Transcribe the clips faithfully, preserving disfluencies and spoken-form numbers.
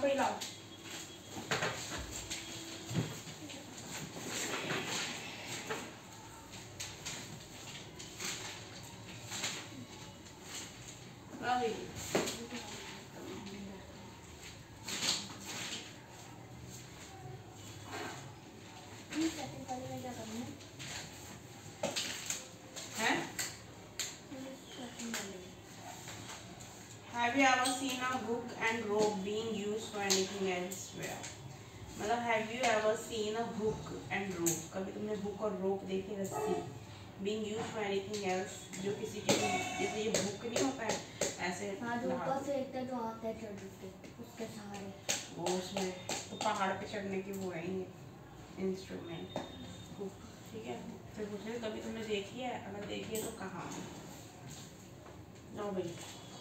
कपड़े लाओ। Have you ever seen a hook and rope being used for anything elsewhere? मतलब have you ever seen a hook and rope? कभी तुमने hook और rope देखी रस्सी being used for anything else जो किसी चीज जैसे ये hook नहीं होता है ऐसे हाँ जो ऊपर से एक जो हाथ है चढ़ते उसके सहारे वो उसमें तो पहाड़ पे चढ़ने की वो है इंस्ट्रूमेंट hook ठीक है। फिर पूछे कभी तुमने देखी है, अगर देखी है तो कहाँ? नो भाई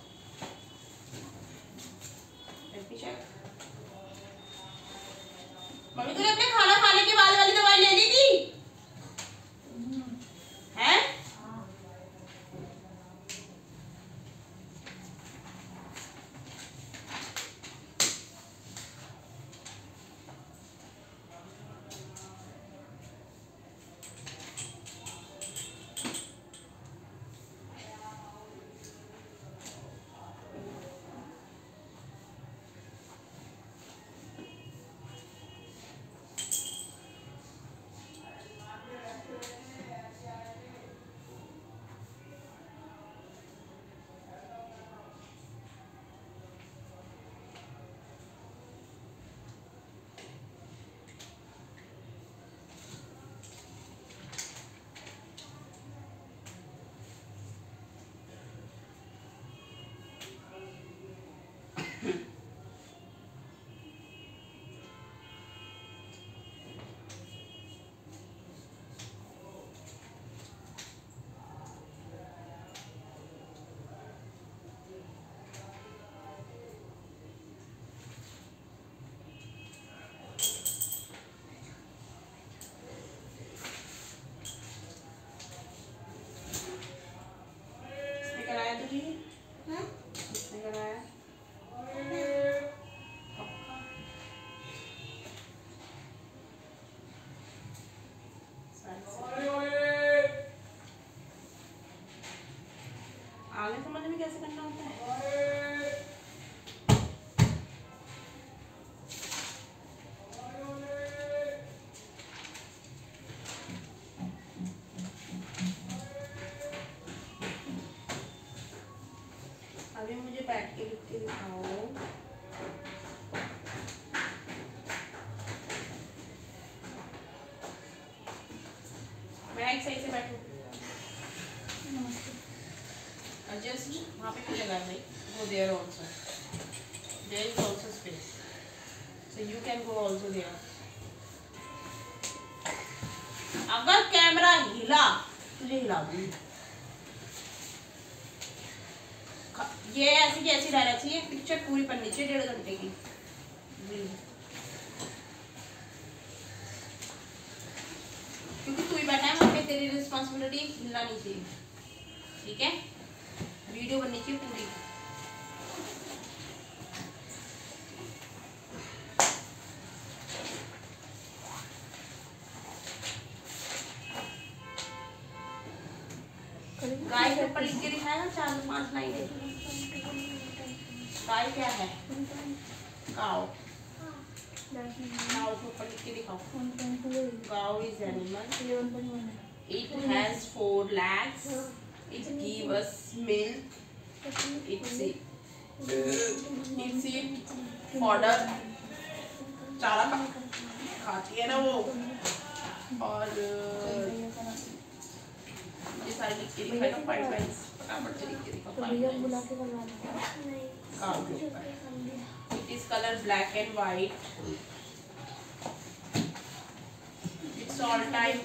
मम्मी तूने अपने खाना खाने के बाद वाली दवाई ले ली थी हैं? आगे समझ में कैसे करना होता है? अभी मुझे बैठ के लिख के दिखाओ। मैं सही से बैठू। Just वहाँ पे भी जगह है भाई, go there also. There is also space, so you can go also there. अगर कैमरा हिला तुझे हिला दूँगी। ये ऐसी की ऐसी रहना चाहिए, पिक्चर पूरी बननी चाहिए डेढ़ घंटे की। क्योंकि तू ही बैठा है वहाँ पे, तेरी रिस्पॉन्सिबिलिटी हिलना नहीं चाहिए, ठीक है? वीडियो बननी चाहिए पूरी। गाय के ऊपर लिख के दिखाया ना चार पांच लाइन। गाय क्या है? काऊ। काऊ के ऊपर लिख के दिखाओ। Cow is animal. It has four legs. It gives us milk. It's it's it fodder. चारा खाती है ना वो। और ये सारी लिख के दिखाई ना पाइप वाइज फटाफट से लिख के दिखाओ। काऊ के ऊपर। It is color black and white. It's all time.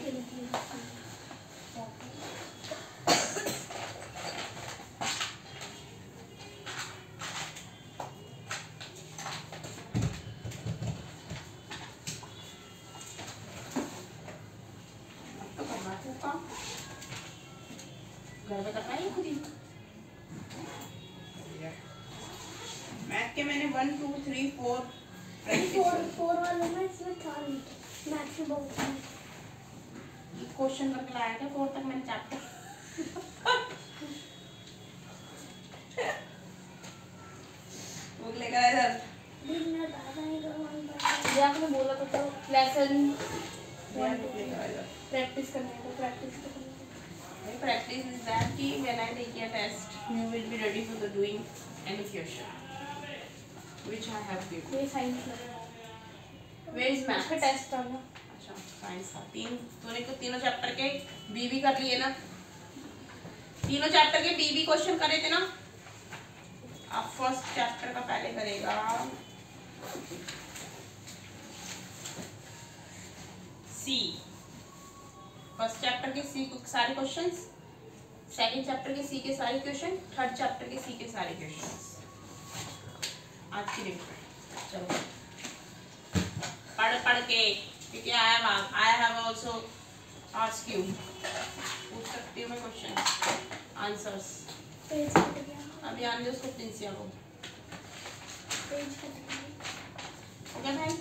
घर में करना है खुद ही। मैथ के मैंने one two three four four four वाले में इसमें था नहीं, मैथ्स में बहुत था। क्वेश्चन करके लाया था फोर तक मैंने चैप्टर। बुक लेकर आए इधर। दिन दादा ही करवाऊंगा। ये आपने बोला था तो लेसन प्रैक्टिस करने को प्रैक्टिस करने practice is that कि when I take a test you will be ready for the doing any question which I have given. ये साइंस लग रहा है। Where is math? इसका टेस्ट था ना। अच्छा साइंस था। तीन तूने तो तीनों चैप्टर के बी भी कर लिए ना, तीनों चैप्टर के बी भी क्वेश्चन करे थे ना। अब फर्स्ट चैप्टर का पहले करेगा सी, फर्स्ट चैप्टर के सी सारे क्वेश्चंस, सेकंड चैप्टर के सी के सारे क्वेश्चन, थर्ड चैप्टर के सी के सारे क्वेश्चंस आज की दिन। चलो पढ़ पढ़ के, क्योंकि I have I have also ask you, पूछ सकती हूँ मैं क्वेश्चन आंसर्स। पेज कट गया। अभी आने दो उसको प्रिंसिया को। पेज कट गया। ओके भाई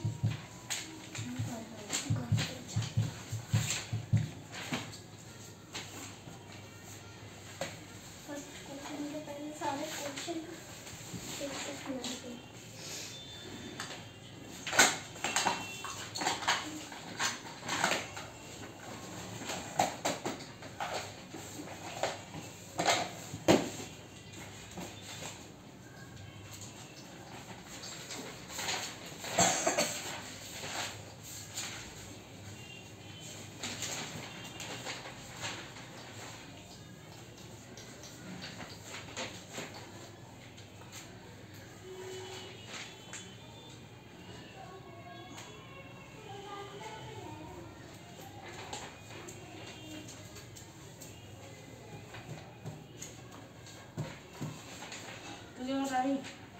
राही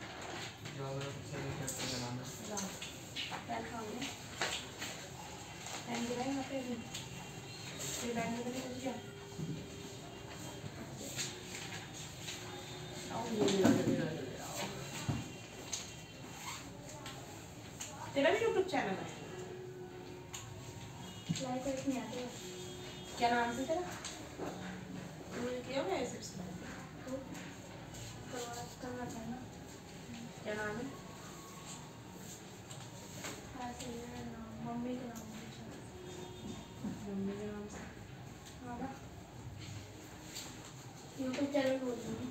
तेरा भी यूट्यूब चैनल है? लाइक नहीं आते। क्या नाम से तेरा? तूने किया हुआ है सब्सक्राइब? करना चाहिए। क्या नाम है? मम्मी के नाम मम्मी के नाम से। हाँ ना, यूट्यूब चैनल बोल दूँगी।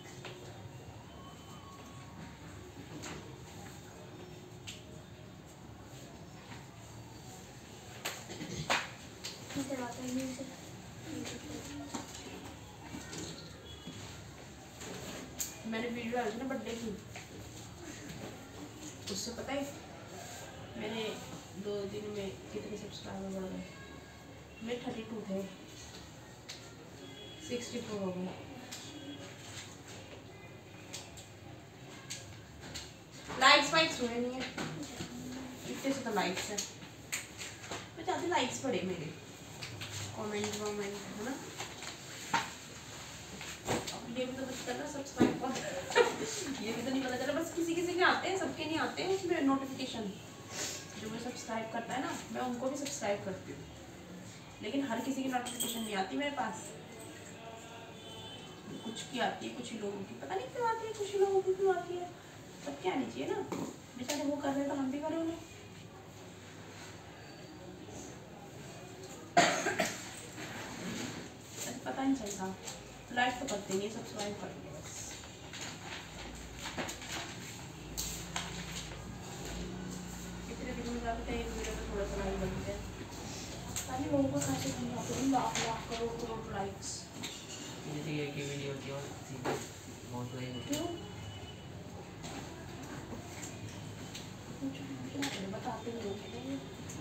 मैंने वीडियो डाली थी ना बर्थडे की, उससे पता है मैंने दो दिन में कितने सब्सक्राइबर बढ़ गए। मैं थर्टी टू थे, सिक्सटी फोर हो गए। लाइक्स वाइक्स हुए नहीं है इतने से तो लाइक्स है। मैं चाहती लाइक्स पड़े मेरे, कमेंट वमेंट है ना। ये भी तो पता चला सब्सक्राइब कर ये भी तो नहीं पता चला, बस किसी किसी के आते हैं, सबके नहीं आते हैं उसमें नोटिफिकेशन। जो मुझे सब्सक्राइब करता है ना, मैं उनको भी सब्सक्राइब करती हूँ, लेकिन हर किसी की नोटिफिकेशन नहीं आती मेरे पास। कुछ की आती है, कुछ लोगों की पता नहीं क्यों आती है, कुछ लोगों की क्यों आती है। सबके आनी चाहिए ना, बेचारे वो कर रहे तो हम भी करें उन्हें। पता नहीं चलता, लाइक तो करते नहीं, सब्सक्राइब करेंगे बस। कितने दिन में जाते हैं एक वीडियो में थोड़ा सा लाइक बनते हैं। सारे लोगों को खासे समझाते हैं लाख लाख करोड़ करोड़ लाइक्स। जैसे ये की वीडियो होती है सीधे बहुत लाइक होती क्यों? बताते नहीं लोग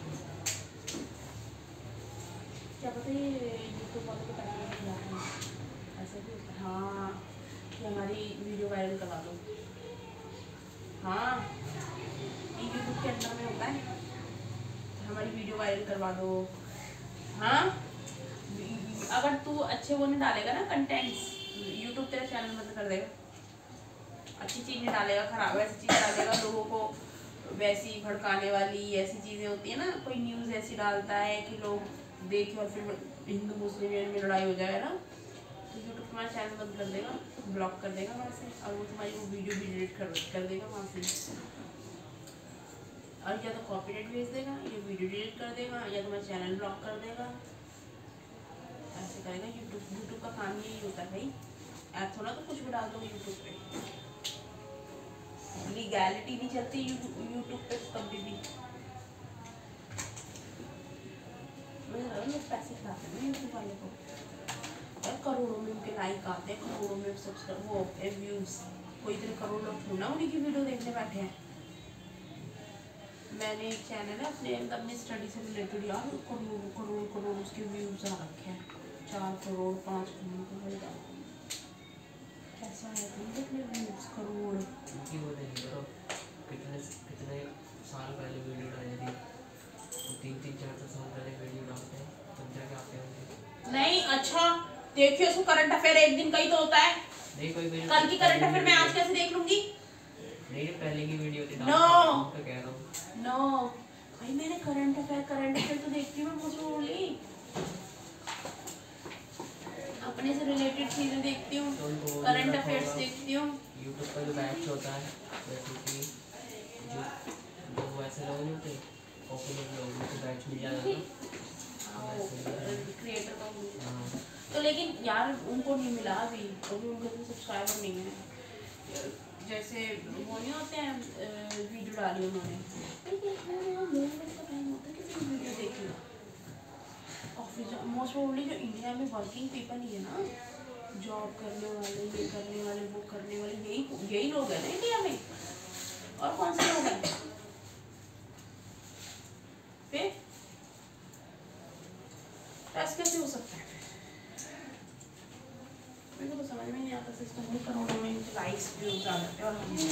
क्या पता ये यूट्यूब वालों को पैसे खिलाते हैं ऐसे भी होता है। हाँ कि हमारी वीडियो वायरल करवा दो। हाँ ये यूट्यूब के अंदर में होता है, हमारी वीडियो वायरल करवा दो। हाँ अगर तू अच्छे वो नहीं डालेगा ना कंटेंट्स, यूट्यूब तेरा चैनल बंद कर देगा। अच्छी चीज़ नहीं डालेगा, खराब ऐसी चीज़ डालेगा, लोगों को वैसी भड़काने वाली ऐसी चीज़ें होती है ना, कोई न्यूज़ ऐसी डालता है कि लोग देखें और फिर हिंदू मुस्लिम में लड़ाई हो जाए ना, तो यूट्यूब तुम्हारा चैनल बंद कर देगा, ब्लॉक कर देगा वहाँ से, और वो तुम्हारी वो वीडियो भी डिलीट कर कर देगा वहाँ से, और या तो कॉपीराइट भेज देगा, या वीडियो डिलीट कर देगा, या तुम्हारा चैनल ब्लॉक कर देगा। ऐसे करेगा यूट्यूब। यूट्यूब का काम यही होता है भाई, ऐप थोड़ा तो कुछ भी डाल दो यूट्यूब पे, लीगैलिटी नहीं चलती यूट्यूब पे कभी भी। लोग पैसे खिलाते हैं यूट्यूब वाले को यार, करोड़ों में उनके लाइक आते हैं, करोड़ों में सब्सक्राइब वो व्यूज, कोई इतने करोड़ लोग थोड़ा उन्हीं की वीडियो देखने बैठे हैं। मैंने एक चैनल है अपने अपनी स्टडी से रिलेटेड यार, करोड़ करोड़ करोड़ उसके व्यूज आ रखे हैं, चार करोड़ पाँच करोड़ कैसा है अपने व्यूज करोड़। क्योंकि वो देखिए तो कितने कितने साल पहले वीडियो डाली थी, तो तीन तीन चार चार साल पहले वीडियो डालते हैं, तो क्या क्या आते होंगे। नहीं अच्छा देखिए, उसको करंट अफेयर एक दिन का ही तो होता है, नहीं कोई वीडियो कल की करंट अफेयर मैं आज कैसे देख लूंगी। नहीं पहले की वीडियो थी, नो तो कह रहा हूँ नो भाई, मैंने करंट अफेयर करंट अफेयर तो देखती हूँ, मुझे बोली अपने से रिलेटेड चीजें देखती हूँ, तो करंट अफेयर्स देखती हूँ। यूट्यूब पर जो बैच होता है, जैसे कि जो जो वैसे लोग नहीं होते पॉपुलर लोग, उनको बैच मिल जाता है क्रिएटर का। तो लेकिन यार उनको नहीं मिला अभी, क्योंकि उनके तो सब्सक्राइबर नहीं है। जैसे वो नहीं होते हैं वीडियो डाली उन्होंने, वीडियो देखी ऑफिस मोस्ट प्रोबेबली जो इंडिया में वर्किंग पीपल ही है ना, जॉब करने वाले, ये करने वाले, वो करने वाले, यही यही लोग हैं ना इंडिया में, और कौन से लोग हैं फिर? ऐसा कैसे हो सकता है? मेरे को तो समझ में नहीं आता सिस्टम, नहीं करोड़ों में इनके लाइक्स व्यूज आ जाते हैं और हम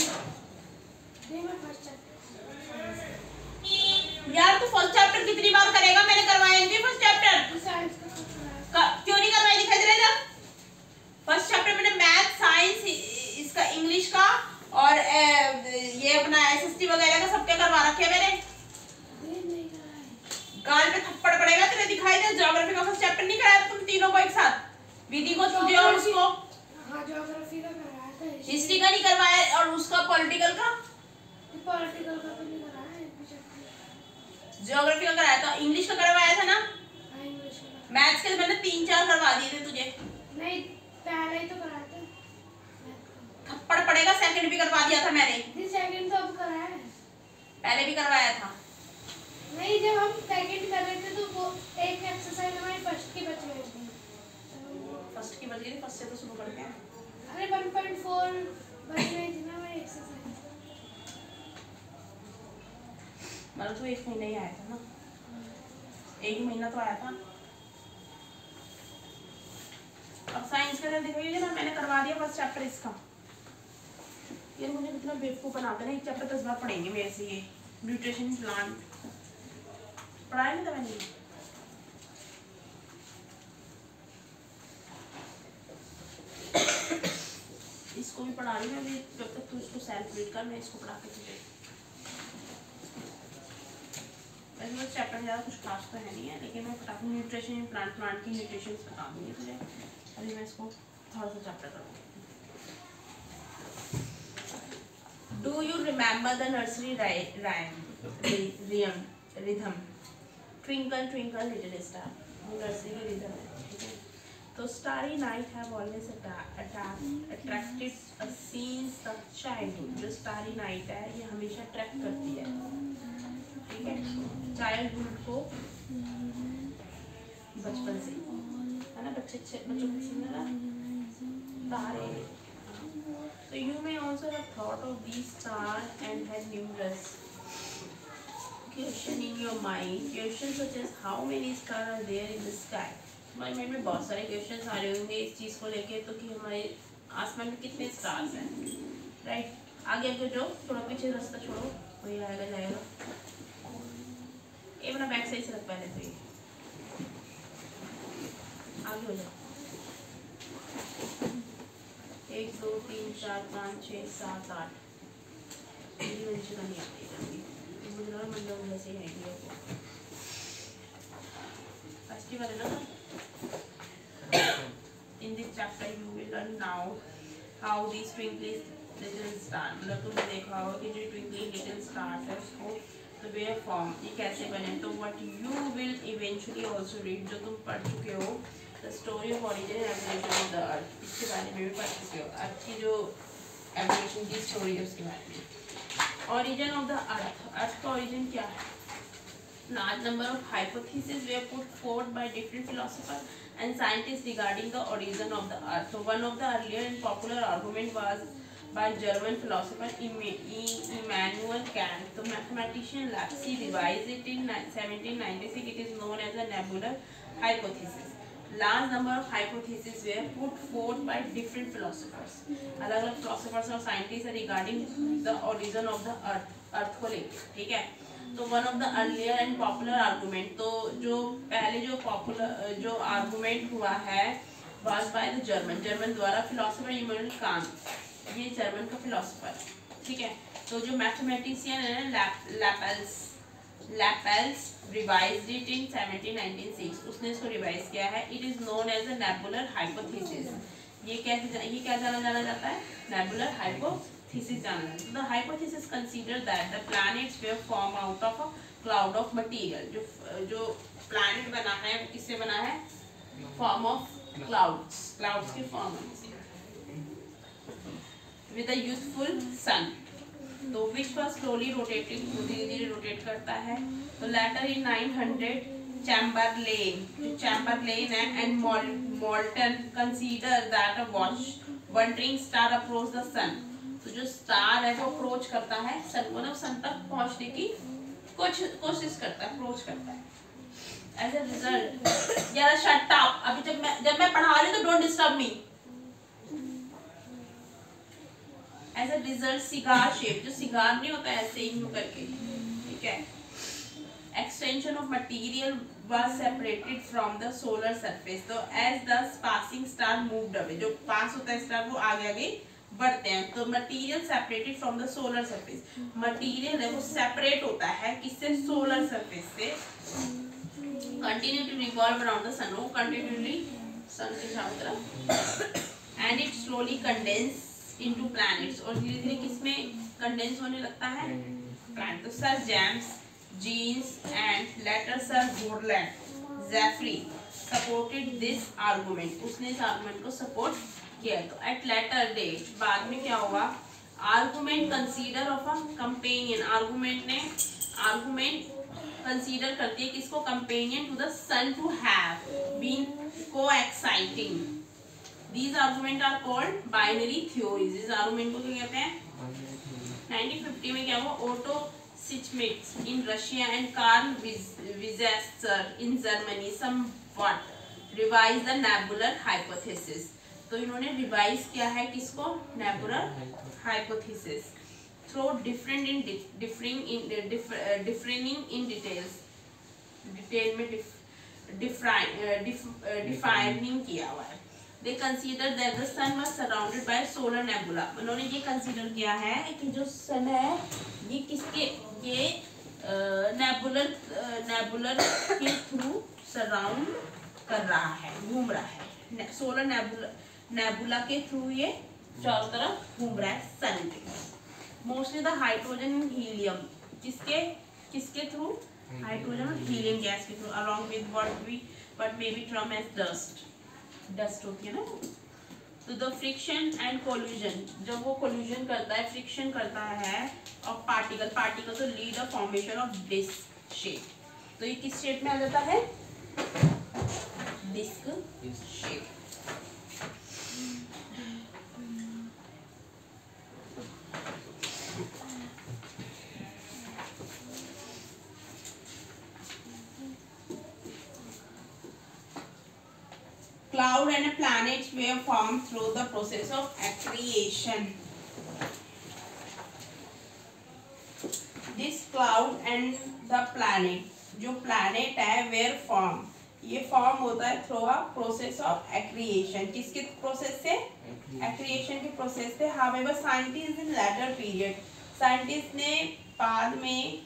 यार, तू फर्स्ट चैप्टर कितनी बार करेगा? मैंने करवाया नहीं फर्स्ट चैप्टर, क्यों नहीं करवाया? दिखाई दे रहा है फर्स्ट चैप्टर मैंने मैथ, साइंस, इसका इंग्लिश का और ए, ये अपना एसएसटी वगैरह का सबके करवा रखे हैं मैंने। गाल पे थप्पड़ पड़ेगा तेरे, दिखाई दे। ज्योग्राफी का फर्स्ट चैप्टर नहीं कराया तुम तीनों को एक साथ, विधि को, तुझे और उसको। हाँ ज्योग्राफी का कराया था, हिस्ट्री का नहीं करवाया, और उसका पॉलिटिकल का, पॉलिटिकल का तो नहीं कराया, ज्योग्राफी का कराया था, इंग्लिश का करवाया था ना, इंग्लिश का। मैथ्स के मैंने तीन चार करवा दिए थे तुझे। नहीं पहले ही तो कराया था, थप्पड़ पड़ेगा, सेकंड भी करवा दिया था मैंने। सेकंड तो अब कराया है, पहले भी करवाया था। नहीं जब हम सेकंड कर रहे थे तो वो एक एक्सरसाइज हमारी फर्स्ट की बच गई थी, फर्स्ट की बच गई थी, फर्स्ट से तो शुरू करते हैं। अरे वन पॉइंट फोर बच गई थी ना हमारी एक्सरसाइज। मतलब तो एक महीना ही आया था ना, एक ही महीना तो आया था। अब साइंस का देखिए ना, मैंने करवा दिया फर्स्ट चैप्टर इसका। ये मुझे कितना बेवकूफ बनाते हैं, एक चैप्टर दस बार पढ़ेंगे मेरे से। ये न्यूट्रिशन प्लांट पढ़ाया नहीं था मैंने, इसको भी पढ़ा रही हूँ अभी, जब तक तू इसको सेल्फ रीड कर, मैं इसको पढ़ा के तुझे। वैसे तो चैप्टर ज़्यादा कुछ खास तो है नहीं है, लेकिन मैं बता दूँ न्यूट्रिशन प्लांट प्लांट की न्यूट्रिशन बता दूँगी तुझे। अभी मैं इसको थोड़ा सा चैप्टर करूँगी। Do you remember the nursery rhyme rhythm? Twinkle twinkle little star, वो नर्सरी की रिदम है, ठीक है। तो starry night have always attracted a since the childhood. जो स्टारी नाइट है ये हमेशा अट्रैक्ट करती है, ठीक है, चाइल्डहुड को, बचपन से, है ना, बच्चे बच्चों को पसंद है ना तारे। So you may also have thought of these stars and had numerous questions in your mind. Questions such as how many stars are there in the sky. हमारे माइंड में बहुत सारे क्वेश्चंस आ रहे होंगे इस चीज़ को लेके, तो कि हमारे आसमान में कितने स्टार्स हैं, राइट। आगे आगे जो, थोड़ा पीछे रास्ता छोड़ो, वही आएगा जाएगा। ये अपना बैग सही से रख पहले, तो ये आगे हो जाओ। एक दो तीन चार पाँच छः सात आठ, मेरी वंशिका नहीं आती जल्दी, मुझे लगा मंडल जैसे है ये वो फर्स्ट वाले ना। In this chapter you will learn now how these twinkling little star, मतलब तुमने देखा होगा कि जो twinkling little stars है उसको the way form ये कैसे बने। तो what you will eventually also read, जो तुम पढ़ चुके हो, the story of origin and evolution of the earth, इसके बारे में भी पढ़ चुके हो। अर्थ की जो एवोल्यूशन की स्टोरी है उसके बारे में। origin of the earth, अर्थ का origin क्या है? Large number of hypotheses were put forth by different philosophers and scientists regarding the origin of the earth. So one of the earlier and popular argument was by German philosopher Immanuel Kant. The mathematician Leibniz revised it in seventeen ninety-six. It is known as a nebular hypothesis. Large number of hypotheses were put forth by different philosophers. अलग अलग philosophers और scientists regarding the origin of the earth. अर्थ को लेकर, ठीक है। तो one of the earlier and popular argument, तो जो पहले जो पॉपुलर जो आर्गूमेंट हुआ है was by the German, German द्वारा फिलोसोफर इमैनुअल कांट, ये जर्मन का फिलोसोफर, ठीक है। तो जो मैथमेटिशियन है Laplace Laplace revised it in seventeen ninety six, उसने इसको रिवाइज किया है। It is known as a nebular hypothesis, ये कैसे ये क्या जाना जाना जाता है? नेबुलर हाइपोथेसिस जाना। The hypothesis consider that the planets were form out of a cloud of material, जो जो प्लैनेट बना है वो किससे बना है? फॉर्म ऑफ क्लाउड्स, क्लाउड्स के फॉर्म से, विद अ यूथफुल सन, तो विच वाज स्लोली रोटेटिंग, धीरे धीरे रोटेट करता है। तो later in nine hundred Chamberlain, जो चैम्बरलेन है and Moulton consider that a watch wandering star approach the sun, तो जो स्टार है वो अप्रोच करता है सन को, ना सन तक पहुंचने की कुछ कोशिश करता है, अप्रोच करता है। एज ए रिजल्ट, यार शट अप, अभी जब मैं जब मैं पढ़ा रही हूं तो don't disturb me. As a result cigar shape, जो सिगार नहीं होता ऐसे ही यूं करके, ठीक है। Extension of material was separated from the solar surface, तो as the passing star moved away, जो पास होता है स्टार वो आगे आगे बढ़ते हैं, तो material separated from the solar surface, material है वो सेपरेट होता है किससे? सोलर सरफेस से। Continue to revolve around the sun, वो कंटिन्यूअली सन के चारों तरफ, and it slowly condense into planets, और धीरे धीरे किसमें कंडेंस होने लगता है? प्लैनेट। तो sir James Jeans and later sir Borland Jeffrey supported this argument, उसने इस आर्गुमेंट को सपोर्ट किया। तो एट लेटर डेट, बाद में क्या हुआ? Argument consider of a companion, argument ने आर्गुमेंट कंसीडर करती है किसको? Companion to the sun to have been coexisting. These arguments are called binary theories. इस आर्गुमेंट को क्या कहते हैं? नाइनटीन फिफ्टी में क्या हुआ? Otto Schmidt in Russia and Carl Wieser in Germany somewhat revised the nebular hypothesis. तो इन्होंने रिवाइज किया है किसको? Nebular hypothesis, through different in differing in डिफरेंटिंग इन डिटेल्स, डिटेल में डिफाइनिंग किया हुआ है। They consider that the sun was surrounded by solar nebula. उन्होंने ये कंसीडर किया है कि जो सन है ये किसके ये नेबुलर नेबुलर के थ्रू सराउंड कर रहा है, घूम रहा है। सोलर नेबुला नेबुला के थ्रू ये चारों तरफ घूम रहा है सन के। Mostly the hydrogen and helium, किसके किसके थ्रू? हाइड्रोजन और हीलियम गैस के through, along with what we what may be term as dust, dust होती है ना। तो द फ्रिक्शन एंड कोल्यूजन, जब वो कोल्यूजन करता है, फ्रिक्शन करता है ऑफ पार्टिकल, पार्टिकल तो lead a formation of disc shape, तो ये किस शेप में आ जाता है? Disc shape. Cloud and planets were formed through the process of accretion. This cloud and the planet, जो planet है were formed, ये form होता है through a process of accretion. किसके process से? accretion के process से। However, scientists in later period scientist ने बाद में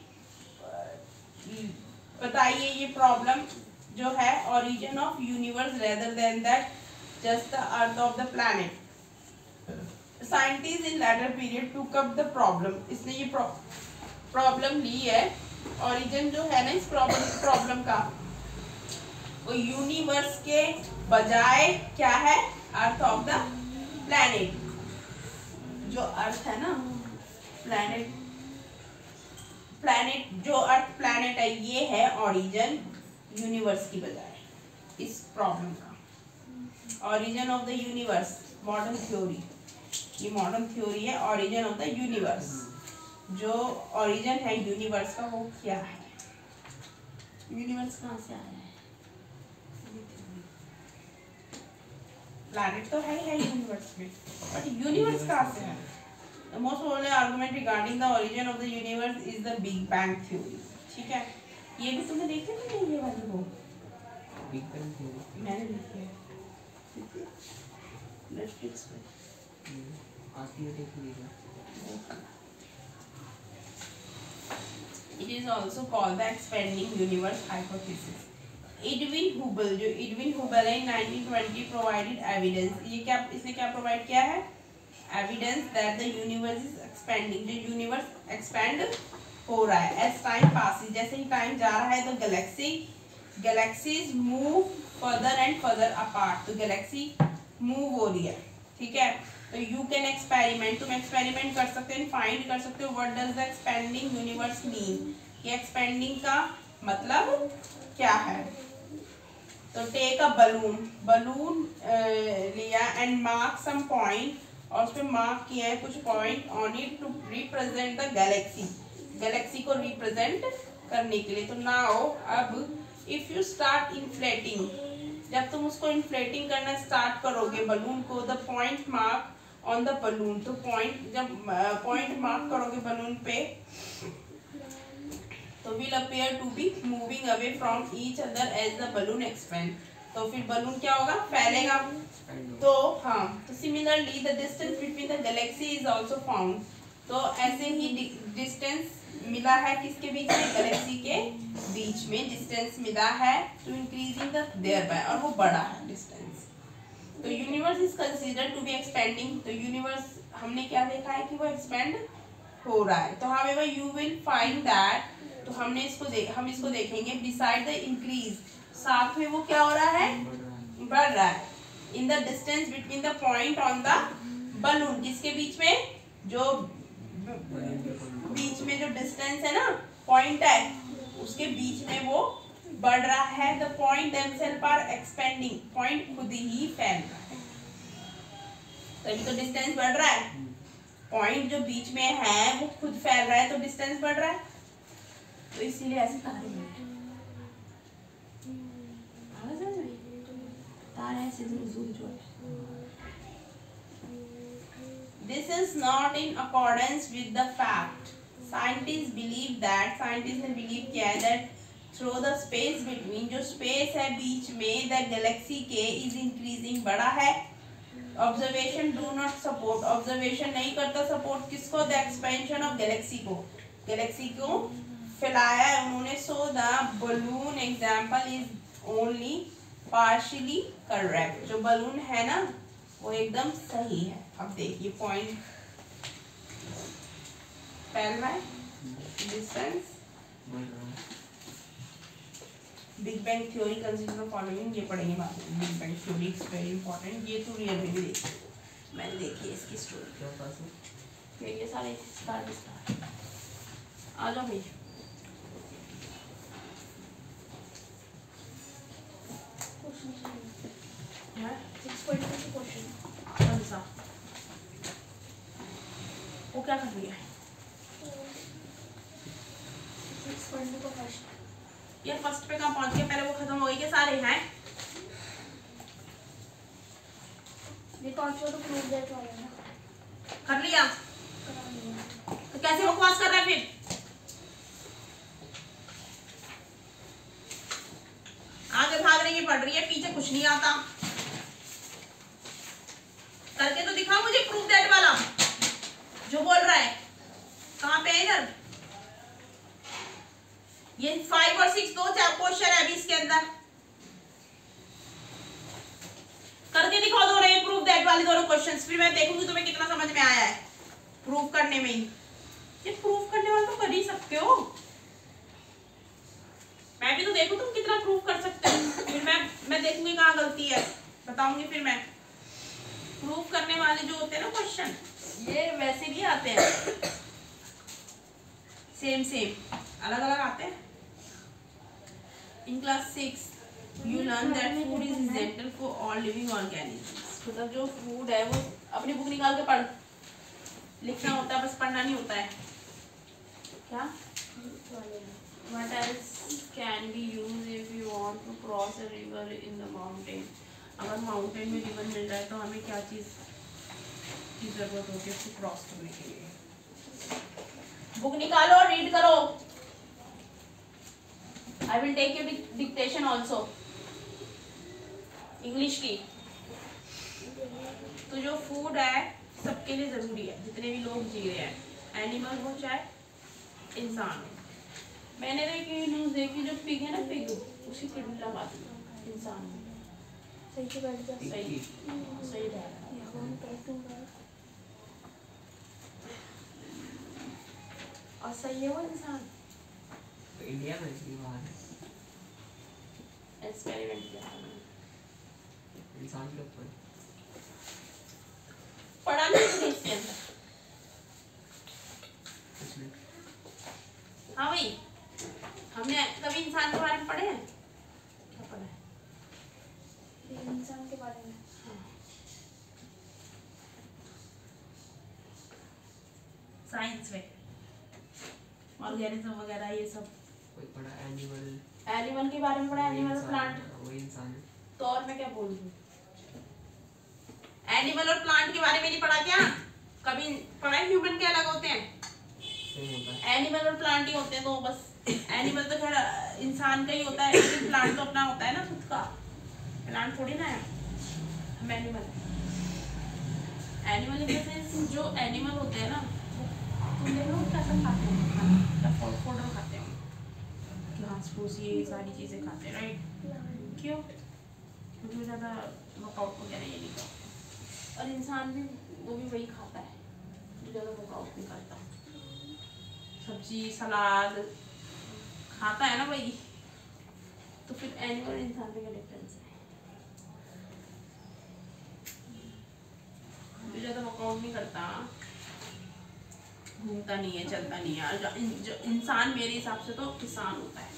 बताई है ये प्रॉब्लम जो है origin of universe rather than that just the earth of the planet. Scientists in later period took up the problem. इसने ये प्रॉब्लम ली है, origin जो है ना इस प्रॉब्लम प्रॉब्लम का वो यूनिवर्स के बजाय क्या है, अर्थ ऑफ द प्लैनेट. जो अर्थ है ना प्लैनेट प्लैनेट जो अर्थ प्लैनेट है ये है ओरिजिन यूनिवर्स की बजाय इस प्रॉब्लम का. Origin of the universe modern theory, ये मॉडर्न थ्योरी है. ओरिजिन ऑफ द यूनिवर्स, जो ओरिजिन है यूनिवर्स का वो क्या है, यूनिवर्स कहाँ से आया है. प्लैनेट तो है ही है यूनिवर्स में, बट यूनिवर्स कहाँ से है. The most popular argument regarding the origin of the universe is the Big Bang theory. ठीक है, ये भी तुमने देखे थे नहीं ये वाली वो बिग बैंग थ्योरी मैंने देखी है नेटफ्लिक्स पे. आज की देख लीजिए. It is also called the expanding universe hypothesis. Edwin Hubble, जो एडविन हुबल है नाइनटीन ट्वेंटी provided evidence. ये क्या इसने क्या प्रोवाइड किया है, evidence that the universe is expanding, जो यूनिवर्स एक्सपेंड हो रहा है एज टाइम पासिस. जैसे ही टाइम जा रहा है तो galaxy galaxies move further and further apart. तो गैलेक्सी मूव हो रही है, ठीक है. तो यू कैन एक्सपेरिमेंट, तुम एक्सपेरिमेंट कर सकते हो, फाइंड कर सकते हो what does the expanding universe mean. ये एक्सपेंडिंग का मतलब क्या है. तो टेक अ बलून, बलून लिया एंड मार्क सम पॉइंट, और उसमें मार्क किया है कुछ point on it to represent the galaxy, galaxy को रिप्रेजेंट करने के लिए. तो नाउ अब इफ यू स्टार्ट इन्फ्लेटिंग, जब तुम उसको इन्फ्लेटिंग करना स्टार्ट करोगे बलून को, the point mark on the balloon, तो पॉइंट जब पॉइंट मार्क करोगे बलून पे तो will appear to be moving away from each other as the balloon expand. तो फिर बलून क्या होगा, फैलेगा. तो हाँ, तो similarly the distance between the galaxy is also found. तो ऐसे ही डिस्टेंस मिला है किसके बीच में, गैलेक्सी के बीच में डिस्टेंस मिला है to increasing the there by, और वो बड़ा है डिस्टेंस. तो universe is considered to be expanding. तो यूनिवर्स हमने क्या देखा है कि वो एक्सपेंड हो रहा है. तो however you will find that, तो हमने इसको देख हम इसको देखेंगे बिसाइड द इंक्रीज, साथ में वो क्या हो रहा है, बढ़ रहा है. In the distance between the point on the balloon, जिसके बीच में जो बीच में जो डिस्टेंस है ना, पॉइंट है, उसके बीच में वो बढ़ रहा है. The point themself are expanding, point खुद ही फैल रहा है. तभी तो डिस्टेंस बढ़ रहा है. पॉइंट जो बीच में है वो खुद फैल रहा है, तो डिस्टेंस बढ़ रहा है. तो इसीलिए ऐसे तारे तारे ऐसे जो है. This is not in accordance with the fact. Scientists believe that scientists ने believe किया है that through the space between, जो space है बीच में, the galaxy के is increasing, बड़ा है. Observation do not support, observation नहीं करता support किसको, the expansion of galaxy को, galaxy को फैलाया है उन्होंने. So the balloon example is only partially correct. जो balloon है ना वो एकदम सही है. अब देखिए पॉइंट फैल रहा है, distance. Big bang theory consider following, ये पढ़ेंगे बाद में. Big bang theory is very important. ये तो रियल में भी देखिए, मैंने देखी है इसकी स्टोरी. ये सारे स्टार स्टार आ जाओ भाई. वो क्या कर रही है ये फर्स्ट पे कहाँ पहुंच गए, पहले वो खत्म हो गई के सारे हैं. ये पांचवा तो प्रूव दैट वाला है ना, कर लिया. तो कैसे बकवास कर रहा है फिर, आगे भाग रही है, पढ़ रही है, पीछे कुछ नहीं आता. करके तो दिखाओ मुझे प्रूफ दैट वाला जो बोल रहा है. कहाँ करने में ही, ये प्रूफ करने वाला तो कर ही सकते हो। मैं भी तो देखूं तुम कितना प्रूफ कर सकते हो, फिर मैं मैं देखूंगी कहाँ गलती है, बताऊंगी फिर मैं। प्रूफ करने वाले जो होते हैं ना क्वेश्चन, ये वैसे भी आते हैं, सेम सेम अलग अलग आते हैं। In class six you learn that food is essential for all living organisms. मतलब जो फूड है वो अपनी बुक निकाल के पढ़, लिखना होता है बस, पढ़ना नहीं होता है। क्या What else can be used if you want to cross a river in the mountain? अगर माउंटेन में रिवर मिल रहा है तो हमें क्या चीज़ की जरूरत होती है उसको क्रॉस करने के लिए? बुक निकालो और रीड करो। I will take you dictation also, English की। तो जो फूड है सबके लिए जरूरी है, जितने भी लोग जी रहे हैं, एनिमल हो चाहे इंसान हो। मैंने देखी न्यूज़ देखी, जो पिग है ना, पिग उसी किडनी लगा दी इंसान में। सही से बैठ जा। सही सही रहा और सही है वो इंसान। तो इंडिया में भी बाहर है एक्सपेरिमेंट किया था मैंने, इंसान के ऊपर। पढ़ा नहीं इसके अंदर। कुछ नहीं। हाँ भाई, हमने कभी इंसान के बारे में पढ़े हैं? क्या पढ़ा है? इंसान के बारे में साइंस में ऑर्गेनिज्म वगैरह ये सब। कोई पढ़ा एनिमल, एनिमल के बारे में पढ़ा, एनिमल प्लांट। वो इंसान है। तो और मैं क्या बोल दूं? एनिमल और प्लांट के बारे में नहीं पढ़ा क्या? कभी पढ़ा है ह्यूमन के अलग होते हैं? सेम होता है। एनिमल और प्लांट ही होते हैं। तो बस एनिमल तो खैर इंसान का ही होता है, लेकिन प्लांट तो अपना होता है ना खुद का। प्लांट थोड़ी ना है, हम एनिमल है। एनिमल इन द सेंस जो एनिमल होते हैं ना, तुम देख लो कैसा खाते हैं खाना, क्या फॉल फोल्डर खाते हैं, घास फूस ये सारी चीज़ें खाते हैं, राइट? क्यों? क्योंकि ज़्यादा वर्कआउट वगैरह ये नहीं करते। और इंसान भी वो भी वही खाता है जो ज़्यादा वर्कआउट नहीं करता, सब्जी सलाद खाता है ना भाई। तो फिर एनिमल इंसान में क्या डिफरेंस है? जो ज़्यादा वर्कआउट नहीं करता, घूमता नहीं है, चलता नहीं है, जो, जो इंसान मेरे हिसाब से तो किसान होता है।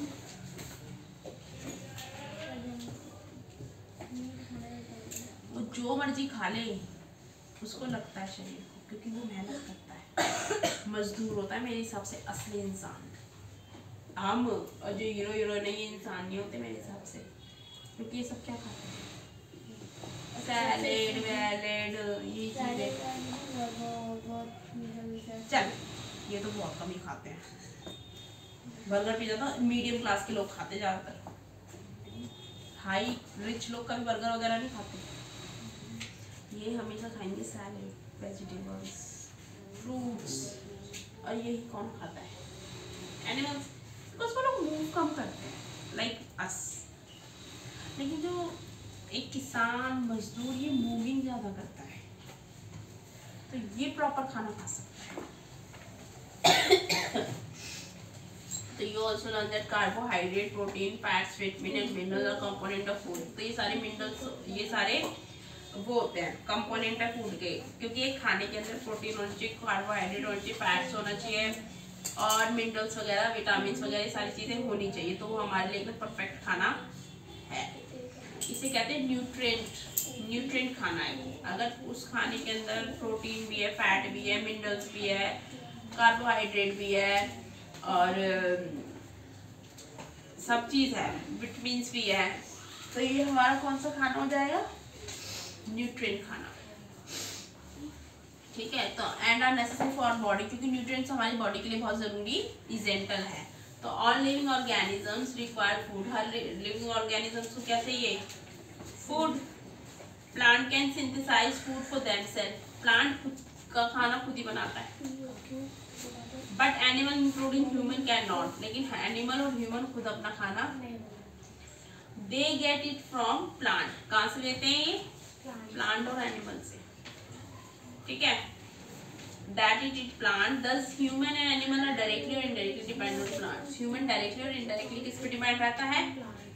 वो जो मर्जी खा ले उसको लगता है शरीर को, क्योंकि वो मेहनत करता है, मजदूर होता है मेरे हिसाब से असली इंसान। हम और जो हीरो हीरो नहीं इंसान नहीं होते मेरे हिसाब से, क्योंकि ये सब क्या खाते हैं? सैलेड वैलेड ये चीजें। चल ये तो बहुत कम ही खाते हैं। बर्गर पिज्जा तो मीडियम क्लास के लोग खाते ज़्यादातर, हाई रिच लोग कभी बर्गर वगैरह नहीं खाते। ये हमेशा खाएंगे सैलेड, वेजिटेबल्स, फ्रूट्स। और यही कौन खाता है? एनिमल्स, बिकॉज वो लोग मूव कम करते हैं लाइक अस। लेकिन जो एक किसान मजदूर ये मूविंग ज़्यादा करता है, तो ये प्रॉपर खाना खा सकता है। तो you also learn that carbohydrate, protein, fats, vitamin and mineral are component of food. तो ये सारे मिनरल्स, ये सारे वो होते हैं कंपोनेंट है फूड के, क्योंकि एक खाने के अंदर प्रोटीन होना चाहिए, कार्बोहाइड्रेट होना चाहिए, फैट्स होना चाहिए और मिनरल्स वगैरह, विटामिन वगैरह सारी चीज़ें होनी चाहिए। तो वो हमारे लिए एकदम परफेक्ट खाना है। इसे कहते हैं न्यूट्रिएंट, न्यूट्रिएंट खाना है वो। अगर उस खाने के अंदर प्रोटीन भी है, फैट भी है, मिनरल्स भी है, कार्बोहाइड्रेट भी है और सब चीज़ है, विटामिन भी है, तो ये हमारा कौन सा खाना हो जाएगा? न्यूट्रिएंट खाना। ठीक है, तो and are necessary for body, क्योंकि न्यूट्रिएंट्स हमारी बॉडी के लिए बहुत ज़रूरी इसेंशियल है। तो all living organisms require food. हर लिविंग ऑर्गेनिजम्स को क्या चाहिए? Food. Plant can synthesise food for themself. Plant खुद का खाना खुद ही बनाता है, but animal including human can not. लेकिन एनिमल और ह्यूमन खुद अपना खाना they get it from plant. कहाँ से लेते हैं ये? प्लांट और एनिमल से। ठीक है, that it eat plant. Thus human and animal are directly or indirectly depend on plants. Human directly और indirectly किस पे डिपेंड रहता है?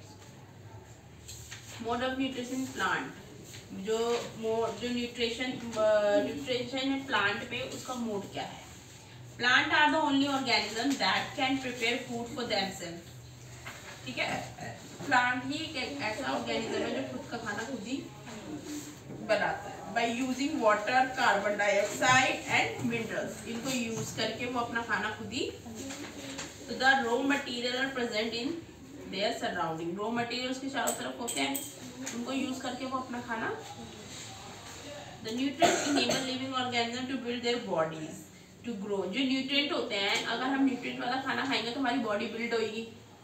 Mode of nutrition plant. जो मोड जो न्यूट्रिशन न्यूट्रिशन है प्लांट पे, उसका मोड क्या है? Plant are the only organism that can prepare food for themselves. ठीक है, प्लांट ही एक ऐसा ऑर्गेनिज्म है जो खुद का खाना खुद ही बनाता है by using water, carbon dioxide and minerals. इनको यूज करके वो अपना खाना खुद ही, तो the raw material are present in their surrounding. raw materials के चारों तरफ होते हैं, उनको यूज करके वो अपना खाना. the nutrients enable living organism to build their bodies to grow. जो न्यूट्रिएंट होते हैं, अगर हम न्यूट्रिएंट वाला खाना खाएंगे तो हमारी बॉडी बिल्ड होगी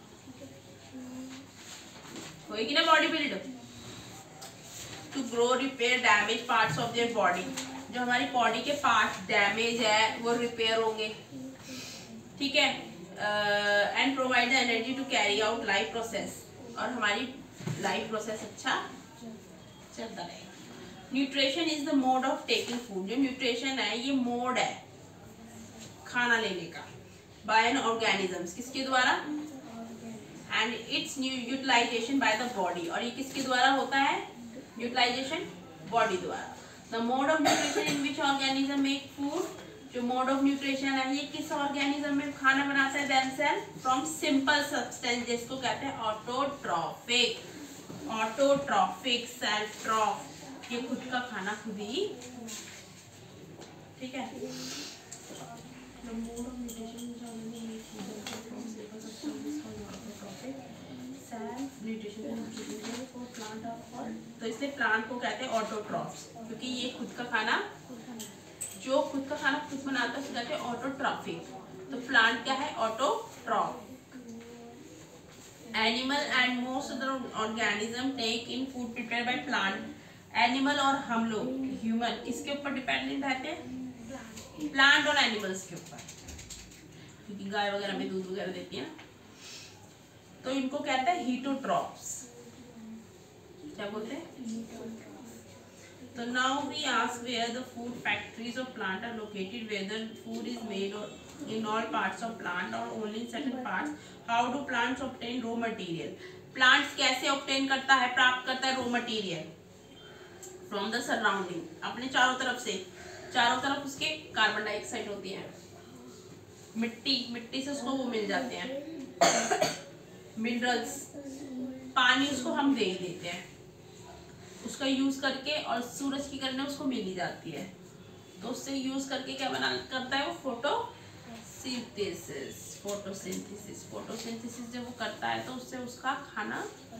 होगी ना body build. To grow repair damage parts of their body. जो हमारी बॉडी के पार्ट डैमेज है वो रिपेयर होंगे. ठीक है. And provide the energy to carry out life process. और हमारी लाइफ प्रोसेस अच्छा चलता रहेगा. Nutrition is the mode of taking food. जो न्यूट्रिशन है ये मोड है खाना लेने का बाय एन ऑर्गेनिजम्स. किसके द्वारा? And its utilisation by the body. और ये किसके द्वारा होता है? यूटिलाइजेशन बॉडी द्वारा. The mode of nutrition in which organism make food. जो मोड ऑफ न्यूट्रिशन है ये किस ऑर्गेनिज्म में खाना बनाता है? देमसेल्फ फ्रॉम सिंपल सब्सटेंस, जिसको कहते हैं ऑटोट्रॉफिक. ऑटोट्रॉफिक, सेल्फ ट्रॉफ, ये खुद का खाना खुद ही. ठीक है. The mode of nutrition is already made food from simple substances called autotrophic. Self nutrition for plant or for, तो इसलिए प्लांट को कहते हैं ऑटोट्रॉफ्स, क्योंकि ये खुद का खाना, जो खुद का खाना खुद बनाता है उसको कहते हैं ऑटोट्रॉफिक. तो प्लांट क्या है? Autotroph. Animal and most of the organism take in food prepare by plant. Animal और हम लोग ह्यूमन किसके ऊपर डिपेंडेंट रहते हैं? प्लांट और एनिमल्स के ऊपर, क्योंकि गाय वगैरह में दूध वगैरह देती है ना, तो इनको कहते हैं हीटोट्रॉप्स. क्या बोलते हैं? तो now we ask where the food factories of plant are located, whether food is made in all parts of plant और only in certain parts. How do plants obtain raw material. Plants कैसे obtain करता है, प्राप्त करता है raw material? From the surrounding, अपने चारों तरफ से. चारों तरफ उसके कार्बन डाइऑक्साइड होती है. मिट्टी, मिट्टी से उसको वो मिल जाते हैं मिनरल्स. पानी उसको हम दे ही देते हैं, उसका यूज करके, और सूरज की किरणें उसको मिल ही जाती है, तो उससे यूज करके क्या बना करता है वो? फोटोसिंथेसिस. फोटोसिंथेसिस फोटोसिंथेसिस जब वो करता है तो उससे उसका खाना.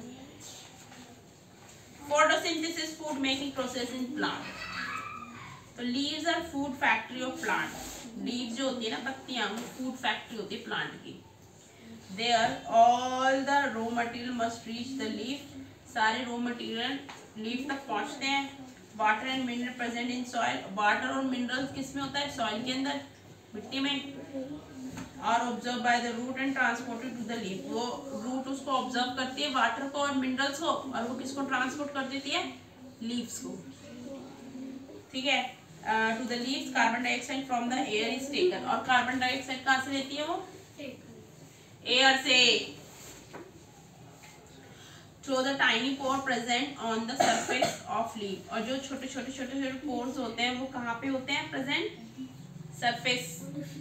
Photosynthesis food making process in plant. तो leaves are food factory of plant. Leaves जो होती है ना, पत्तियां, वो फूड फैक्ट्री होती है प्लांट की. There all the raw material must reach the leaf. सारे रॉ मटेरियल लीफ तक पहुंचते हैं. Water and mineral present in soil. Water और मिनरल किस में होता है? सॉइल के अंदर, मिट्टी में. और observe by the root and transported to the leaf. वो रूट उसको ऑब्जर्व करती है वाटर को और मिनरल्स को, और वो किसको ट्रांसपोर्ट कर देती है? लीव्स को. ठीक है. To the leaves carbon dioxide from the air is taken. और कार्बन डाइऑक्साइड कहाँ से लेती है वो? एयर से. Through the tiny pore present on the surface of leaf. और जो छोटे छोटे छोटे छोटे पोर्स होते हैं वो कहाँ पे होते हैं? Present surface.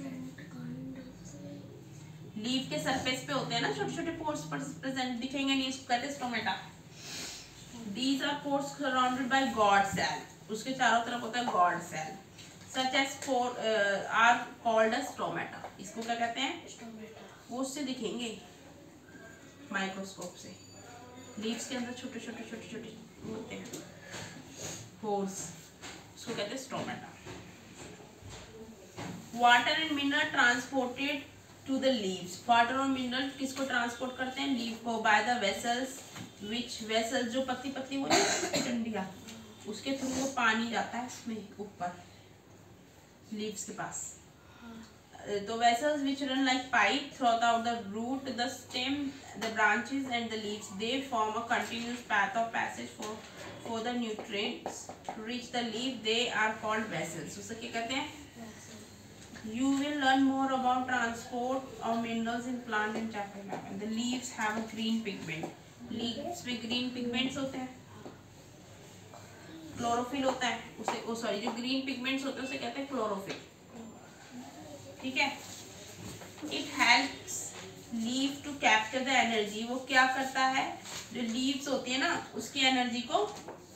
लीफ के सरफेस पे होते हैं ना छोटे छोटे पोर्स प्रेजेंट दिखेंगे नहीं, इसको कहते हैं stomata. These are pores surrounded by guard cell. उसके चारों तरफ होता है guard cell. Such as pore uh, are called as stomata. इसको क्या कहते हैं? वो उससे दिखेंगे माइक्रोस्कोप से. लीव्स के अंदर छोटे छोटे छोटे छोटे होते हैं pores, उसको कहते हैं stomata. Water and mineral transported to the leaves. Water और मिनरल किसको ट्रांसपोर्ट करते हैं? लीफ को. By the vessels, which vessels, जो पतली पतली वो डंडियाँ, उसके थ्रू वो पानी जाता है इसमें ऊपर लीव्स के पास. तो vessels which run like pipe throughout the root, the stem, the branches and the leaves. They form a continuous path of passage for for the nutrients to reach the leaf. They are called vessels. उससे क्या कहते हैं? You will learn more about transport of minerals in plant in chapter eleven. The leaves have a green pigment. Leaves में green pigments होते हैं. Chlorophyll होता है. उसे ओ सॉरी जो green pigments होते हैं उसे कहते हैं chlorophyll. ठीक है. It helps leaf to capture the energy. वो क्या करता है? जो leaves होती है ना उसकी energy को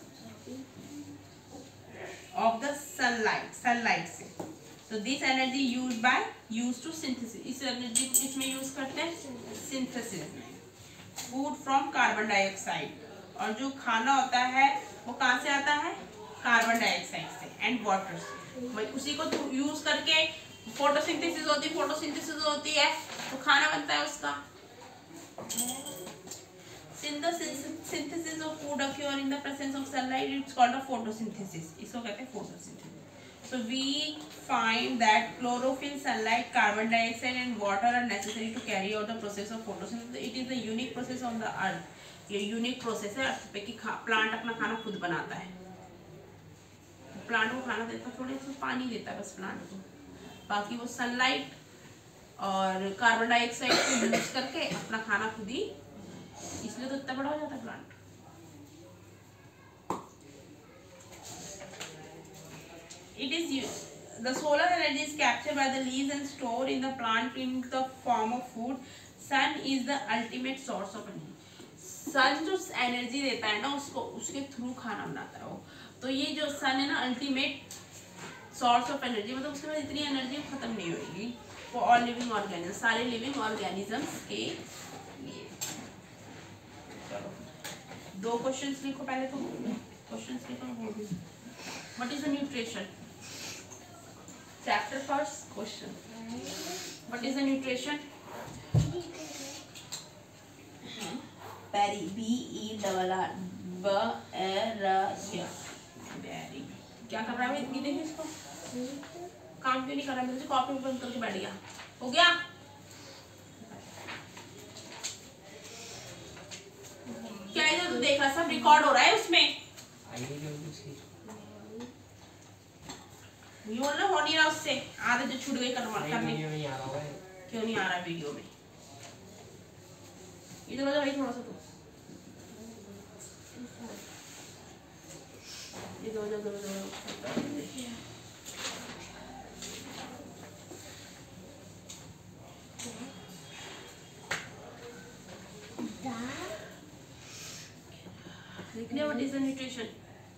of the sunlight sunlight से. So this energy used by used to synthesis. इस energy को किसमें use करते हैं? Synthesis में. Food from carbon dioxide. और जो खाना होता है वो कहाँ से आता है? कार्बन डाइऑक्साइड से एंड वाटर से. उसी को यूज करके फोटोसिंथेसिस होती फोटोसिंथेसिस होती है तो खाना बनता है उसका. Synthesis of food occur in the presence of sunlight. It's called a photosynthesis. इसको कहते हैं photosynthesis. So we find that chlorophyll, sunlight, carbon dioxide, and water are necessary to carry out the process of photosynthesis. It is a unique process on the earth. ये unique process है अर्थ पे कि plant अपना खाना खुद बनाता है. Plant को खाना देता थोड़े से पानी देता है बस प्लांट को. बाकी वो सनलाइट और कार्बन डाइऑक्साइड को यूज करके अपना खाना खुद ही, इसलिए तो इतना बड़ा हो जाता है plant. It is used. The solar energy is captured by the leaves and stored in the plant in the form of food. Sun is the ultimate source of energy. Sun जो एनर्जी देता है ना उसको उसके through खाना बनाता है वो. तो ये जो सन है ना अल्टीमेट सोर्स ऑफ एनर्जी, मतलब उसके बाद इतनी एनर्जी खत्म नहीं होगी फॉर ऑल लिविंग ऑर्गेनिज्म, सारे लिविंग ऑर्गेनिजम्स के लिए. चलो दो क्वेश्चंस लिखो पहले तो. क्वेश्चंस लिखो. What is the nutrition? Chapter first question. What is the nutrition? Berry. B E double R ब ए र बेरी. क्या कर रहा है इतनी देर इसको? काम क्यों नहीं कर रहा? मुझे कॉपी में बंद करके बैठ गया. हो गया? क्या इधर तो देख रहा, सब रिकॉर्ड हो रहा है उसमें. ये बोल रहा हो नहीं रहा उससे. आधे जो छूट गई करने क्यों नहीं आ रहा वीडियो में? इधर हो जा भाई थोड़ा सा. तो इधर हो जा इधर हो जा. लिख लिया what is the nutrition?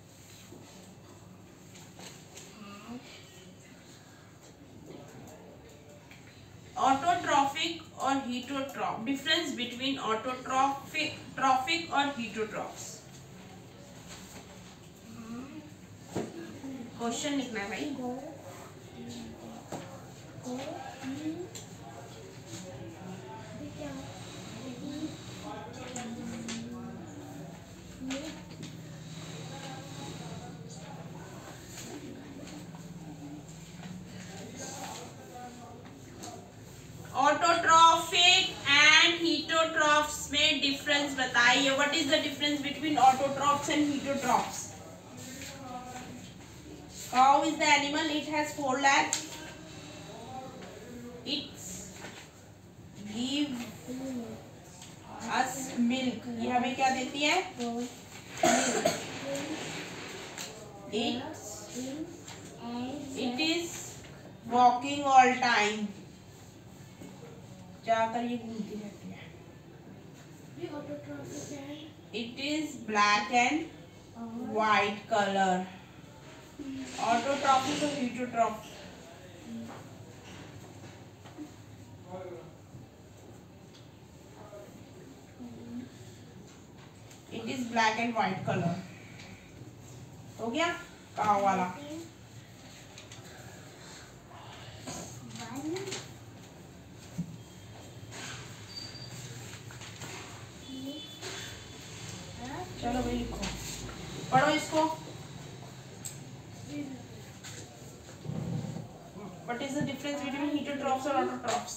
Autotrophic और heterotroph. Difference between autotrophic trophic और हीटोट्रॉफ्स. क्वेश्चन लिखना है भाई. ऑटोट्रॉफिक एंड हीटोट्रॉफ्स में डिफरेंस बताइए. What is the difference between autotrophs and heterotrophs? Cow is the animal. It has four legs. It gives us milk. ये हमें क्या देती है? Milk. It it is walking all time. ज्यादातर ये घूमती रहती है. It is black and white color. Autotrophic और heterotroph. It is black and white colour. हो गया काव वाला. चलो भाई लिखो, पढ़ो इसको. What is the difference between heterotrophs or autotrophs?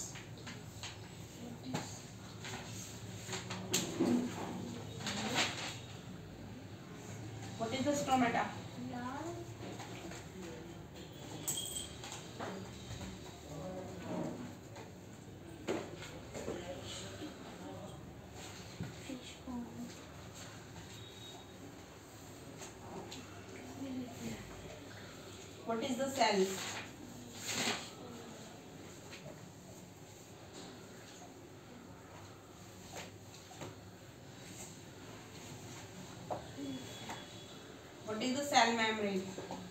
What is the stomata? What is the cell? What is the cell membrane?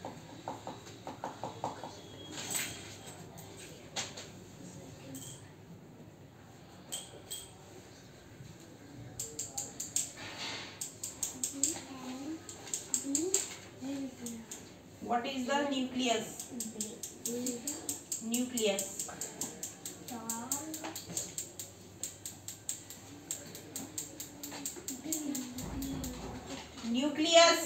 What is the nucleus? Nucleus. Nucleus.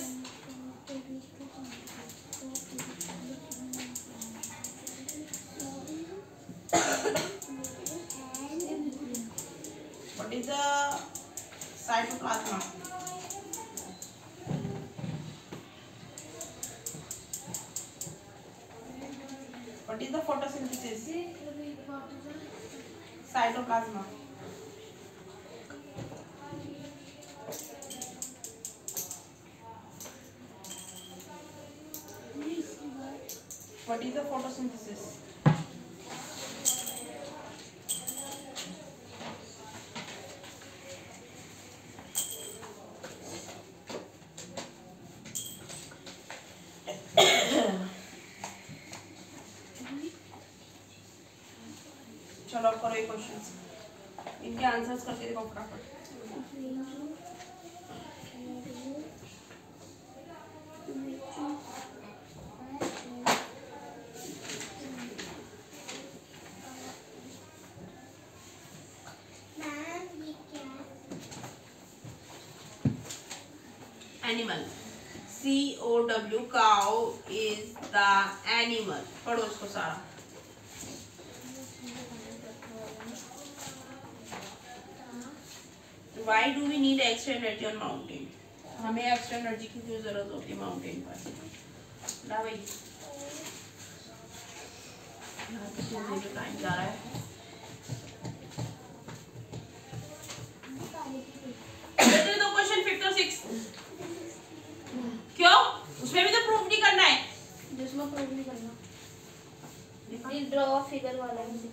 What is the cytoplasma? What is the photosynthesis? Cytoplasma. What is the photosynthesis? चलो अब करो ये questions, इनके answers करके देखो फटाफट। Animal, C O W, cow is the animal। पढ़ो इसको सारा। Why do we need extra energy on mountain? हमें एक्स्ट्रा एनर्जी की क्यों जरूरत होती है माउंटेन पर? ना भाई, टाइम जा रहा है। दो क्वेश्चन फिफ्थ और सिक्स, क्यों? उसमें भी तो प्रूफ नहीं करना है। जिसमें प्रूफ नहीं करना, ये ड्रॉ फिगर वाला है।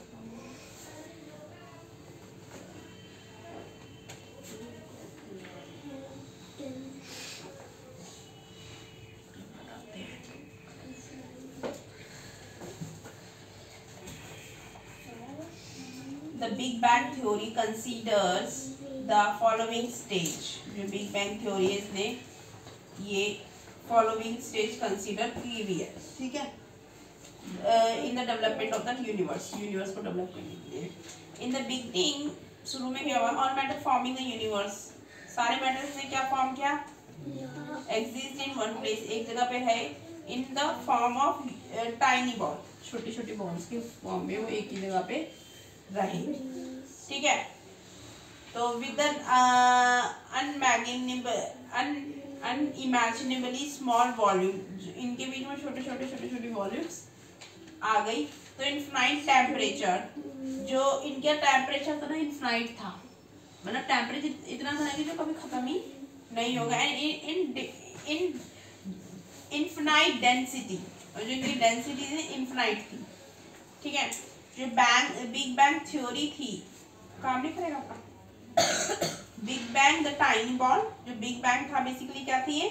The Big Bang Theory considers the following stage। जो Big Bang Theory है इसने ये following stage consider की हुई है, ठीक है? In the development of the universe, universe को develop करने के लिए। In the beginning, शुरू में क्या हुआ? All matter forming the universe, सारे matters ने क्या form किया? Exist in one place, एक जगह पे है, in the form of uh, tiny ball, छोटी छोटी balls के form में वो एक ही जगह पे रहे, ठीक है? तो with an unimaginable unimaginably small volume, इनके बीच में छोटे छोटे छोटे छोटे वॉल्यूम्स आ गई। तो इनफाइनाइट टेम्परेचर, जो इनका टेम्परेचर था ना इनफाइनाइट था, मतलब टेम्परेचर इतना था कि जो कभी खत्म ही नहीं होगा। And in in infinite density, और जो इनकी डेंसिटी थी इनफाइनाइट थी, ठीक है? जो बैंग बिग बैंग थ्योरी थी, काम नहीं करेगा आपका। Big bang the tiny ball, जो बिग बैंग था बेसिकली क्या थी? ये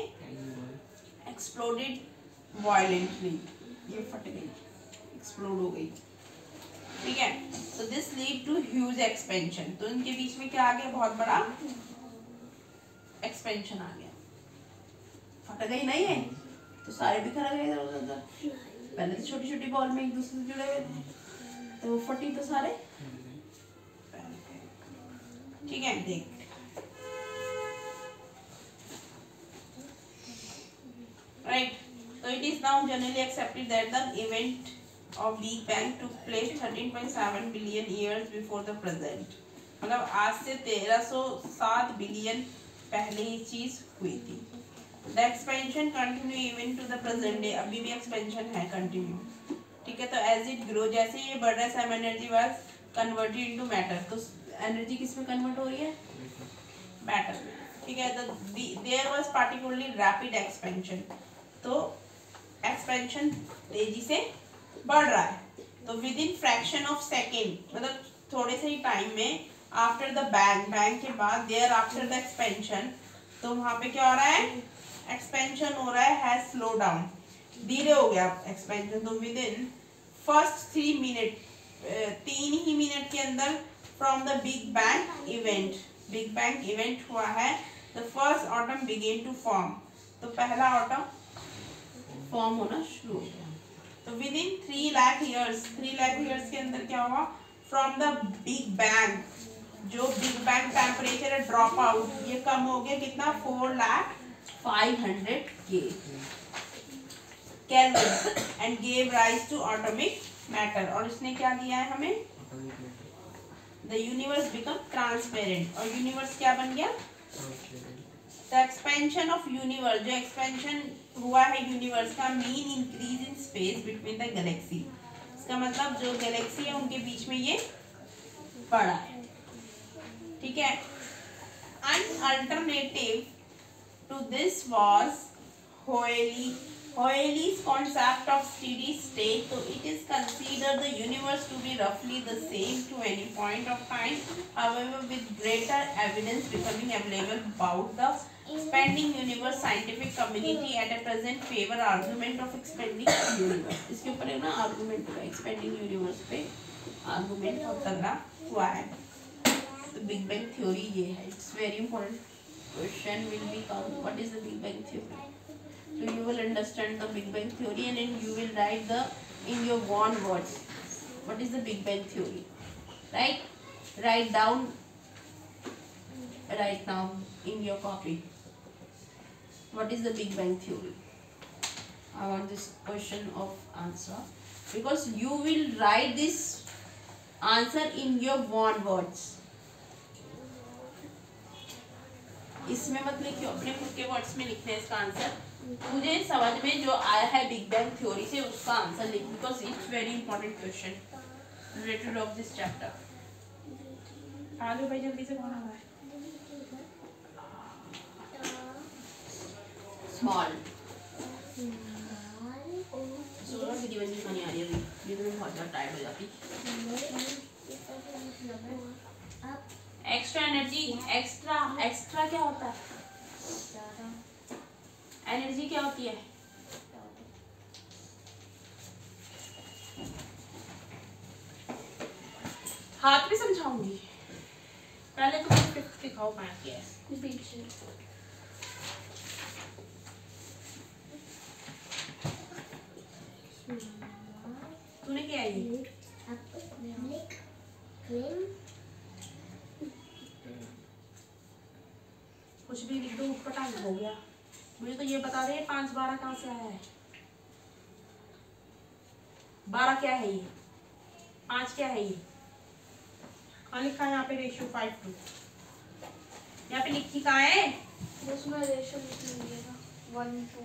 एक्सप्लोडेड वायलेंटली, ये फट गई, एक्सप्लोड हो गई, ठीक है? तो this lead to huge expansion, तो इनके बीच में क्या आ गया? बहुत बड़ा एक्सपेंशन आ गया। फट गई नहीं है तो सारे बिखर गए इधर उधर। पहले तो छोटी छोटी बॉल में एक दूसरे से जुड़े हुए थे, तो फटी तो सारे, ठीक है? देख, राइट। तो it is now generally accepted that the event of big bang took place thirteen point seven billion years before the present, मतलब आज से तेरह सौ सात बिलियन पहले ये चीज हुई थी। The expansion continue even to the present day, अभी भी एक्सपेंशन है कंटिन्यू, ठीक है? तो एज इट ग्रो, जैसे ये बढ़ रहा है, some energy was converted into matter, तो एनर्जी किस में कन्वर्ट हो रही है? मैटर में, ठीक है? तो there was particularly rapid expansion, तो एक्सपेंशन तेजी से बढ़ रहा है। तो within fraction of second, मतलब थोड़े से ही टाइम में, आफ्टर द बैंग, बैंग के बाद देयर आफ्टर द एक्सपेंशन, तो वहां पे क्या हो रहा है, एक्सपेंशन हो रहा है, हैज स्लो डाउन, धीरे हो गया एक्सपेंशन। तो within first three minute, तीन ही मिनट के अंदर from the big bang event, big bang event हुआ है, the first atom began to form, तो पहला ऑटम फॉर्म होना शुरू हो गया। तो within three lakh years, three lakh years के अंदर क्या हुआ, फ्रॉम द बिग बैंग, जो big bang temperature drop out, ये कम हो गया कितना, फोर लाख फाइव हंड्रेड के kelvin, and gave rise to atomic matter, और इसने क्या दिया है हमें, द यूनिवर्स बिकम ट्रांसपेरेंट, और यूनिवर्स क्या बन गया, द एक्सपेंशन ऑफ यूनिवर्स, जो एक्सपेंशन हुआ है यूनिवर्स का, mean increase in space between the galaxy, इसका मतलब जो गैलेक्सी है उनके बीच में ये बढ़ा है, ठीक है। An alternative to this was Hoyle's Hoyle's concept of steady state, so it is considered the universe to be roughly the same to any point of time, however with greater evidence becoming available about the expanding universe, scientific community at a present favor argument of expanding universe, इसके ऊपर एक ना argument हुआ expanding universe पे argument बहुत तगड़ा हुआ है। तो Big Bang theory ये है, it's very important question will be come, what is the Big Bang theory? So you will understand the Big Bang theory and then you will write the in your own words what is the Big Bang theory, right? Write down right now in your copy what is the Big Bang theory. I want this question of answer because you will write this answer in your own words. इसमें मत लिखियो, अपने खुद के words में लिखना है इसका आंसर। मुझे समझ में जो आया है बिग बैंग थ्योरी से उसका आंसर लिख, because it's very important question related of this chapter. आगे भाई जल्दी से, कौन आ रहा है? स्मॉल सोलह की दिवाली खानी आ रही है अभी, ये तो मैं बहुत ज़्यादा टायर्ड हो जाती। एक्स्ट्रा एनर्जी, एक्स्ट्रा एक्स्ट्रा क्या होता है, एनर्जी क्या होती है, हाथ में समझाऊंगी, पहले तो फिफ्थ दिखाओ कहाँ क्या है पीछे। तूने क्या है ये कुछ भी लिख दो, पटांग हो गया। मुझे तो ये बता दे पांच बारह कहाँ से आया है, बारह क्या है ये, पांच क्या है ये, कहाँ लिखा है यहाँ पे, रेशियो फाइव टू, यहाँ पे लिखी कहाँ है, उसमें रेशियो लिखना वन टू,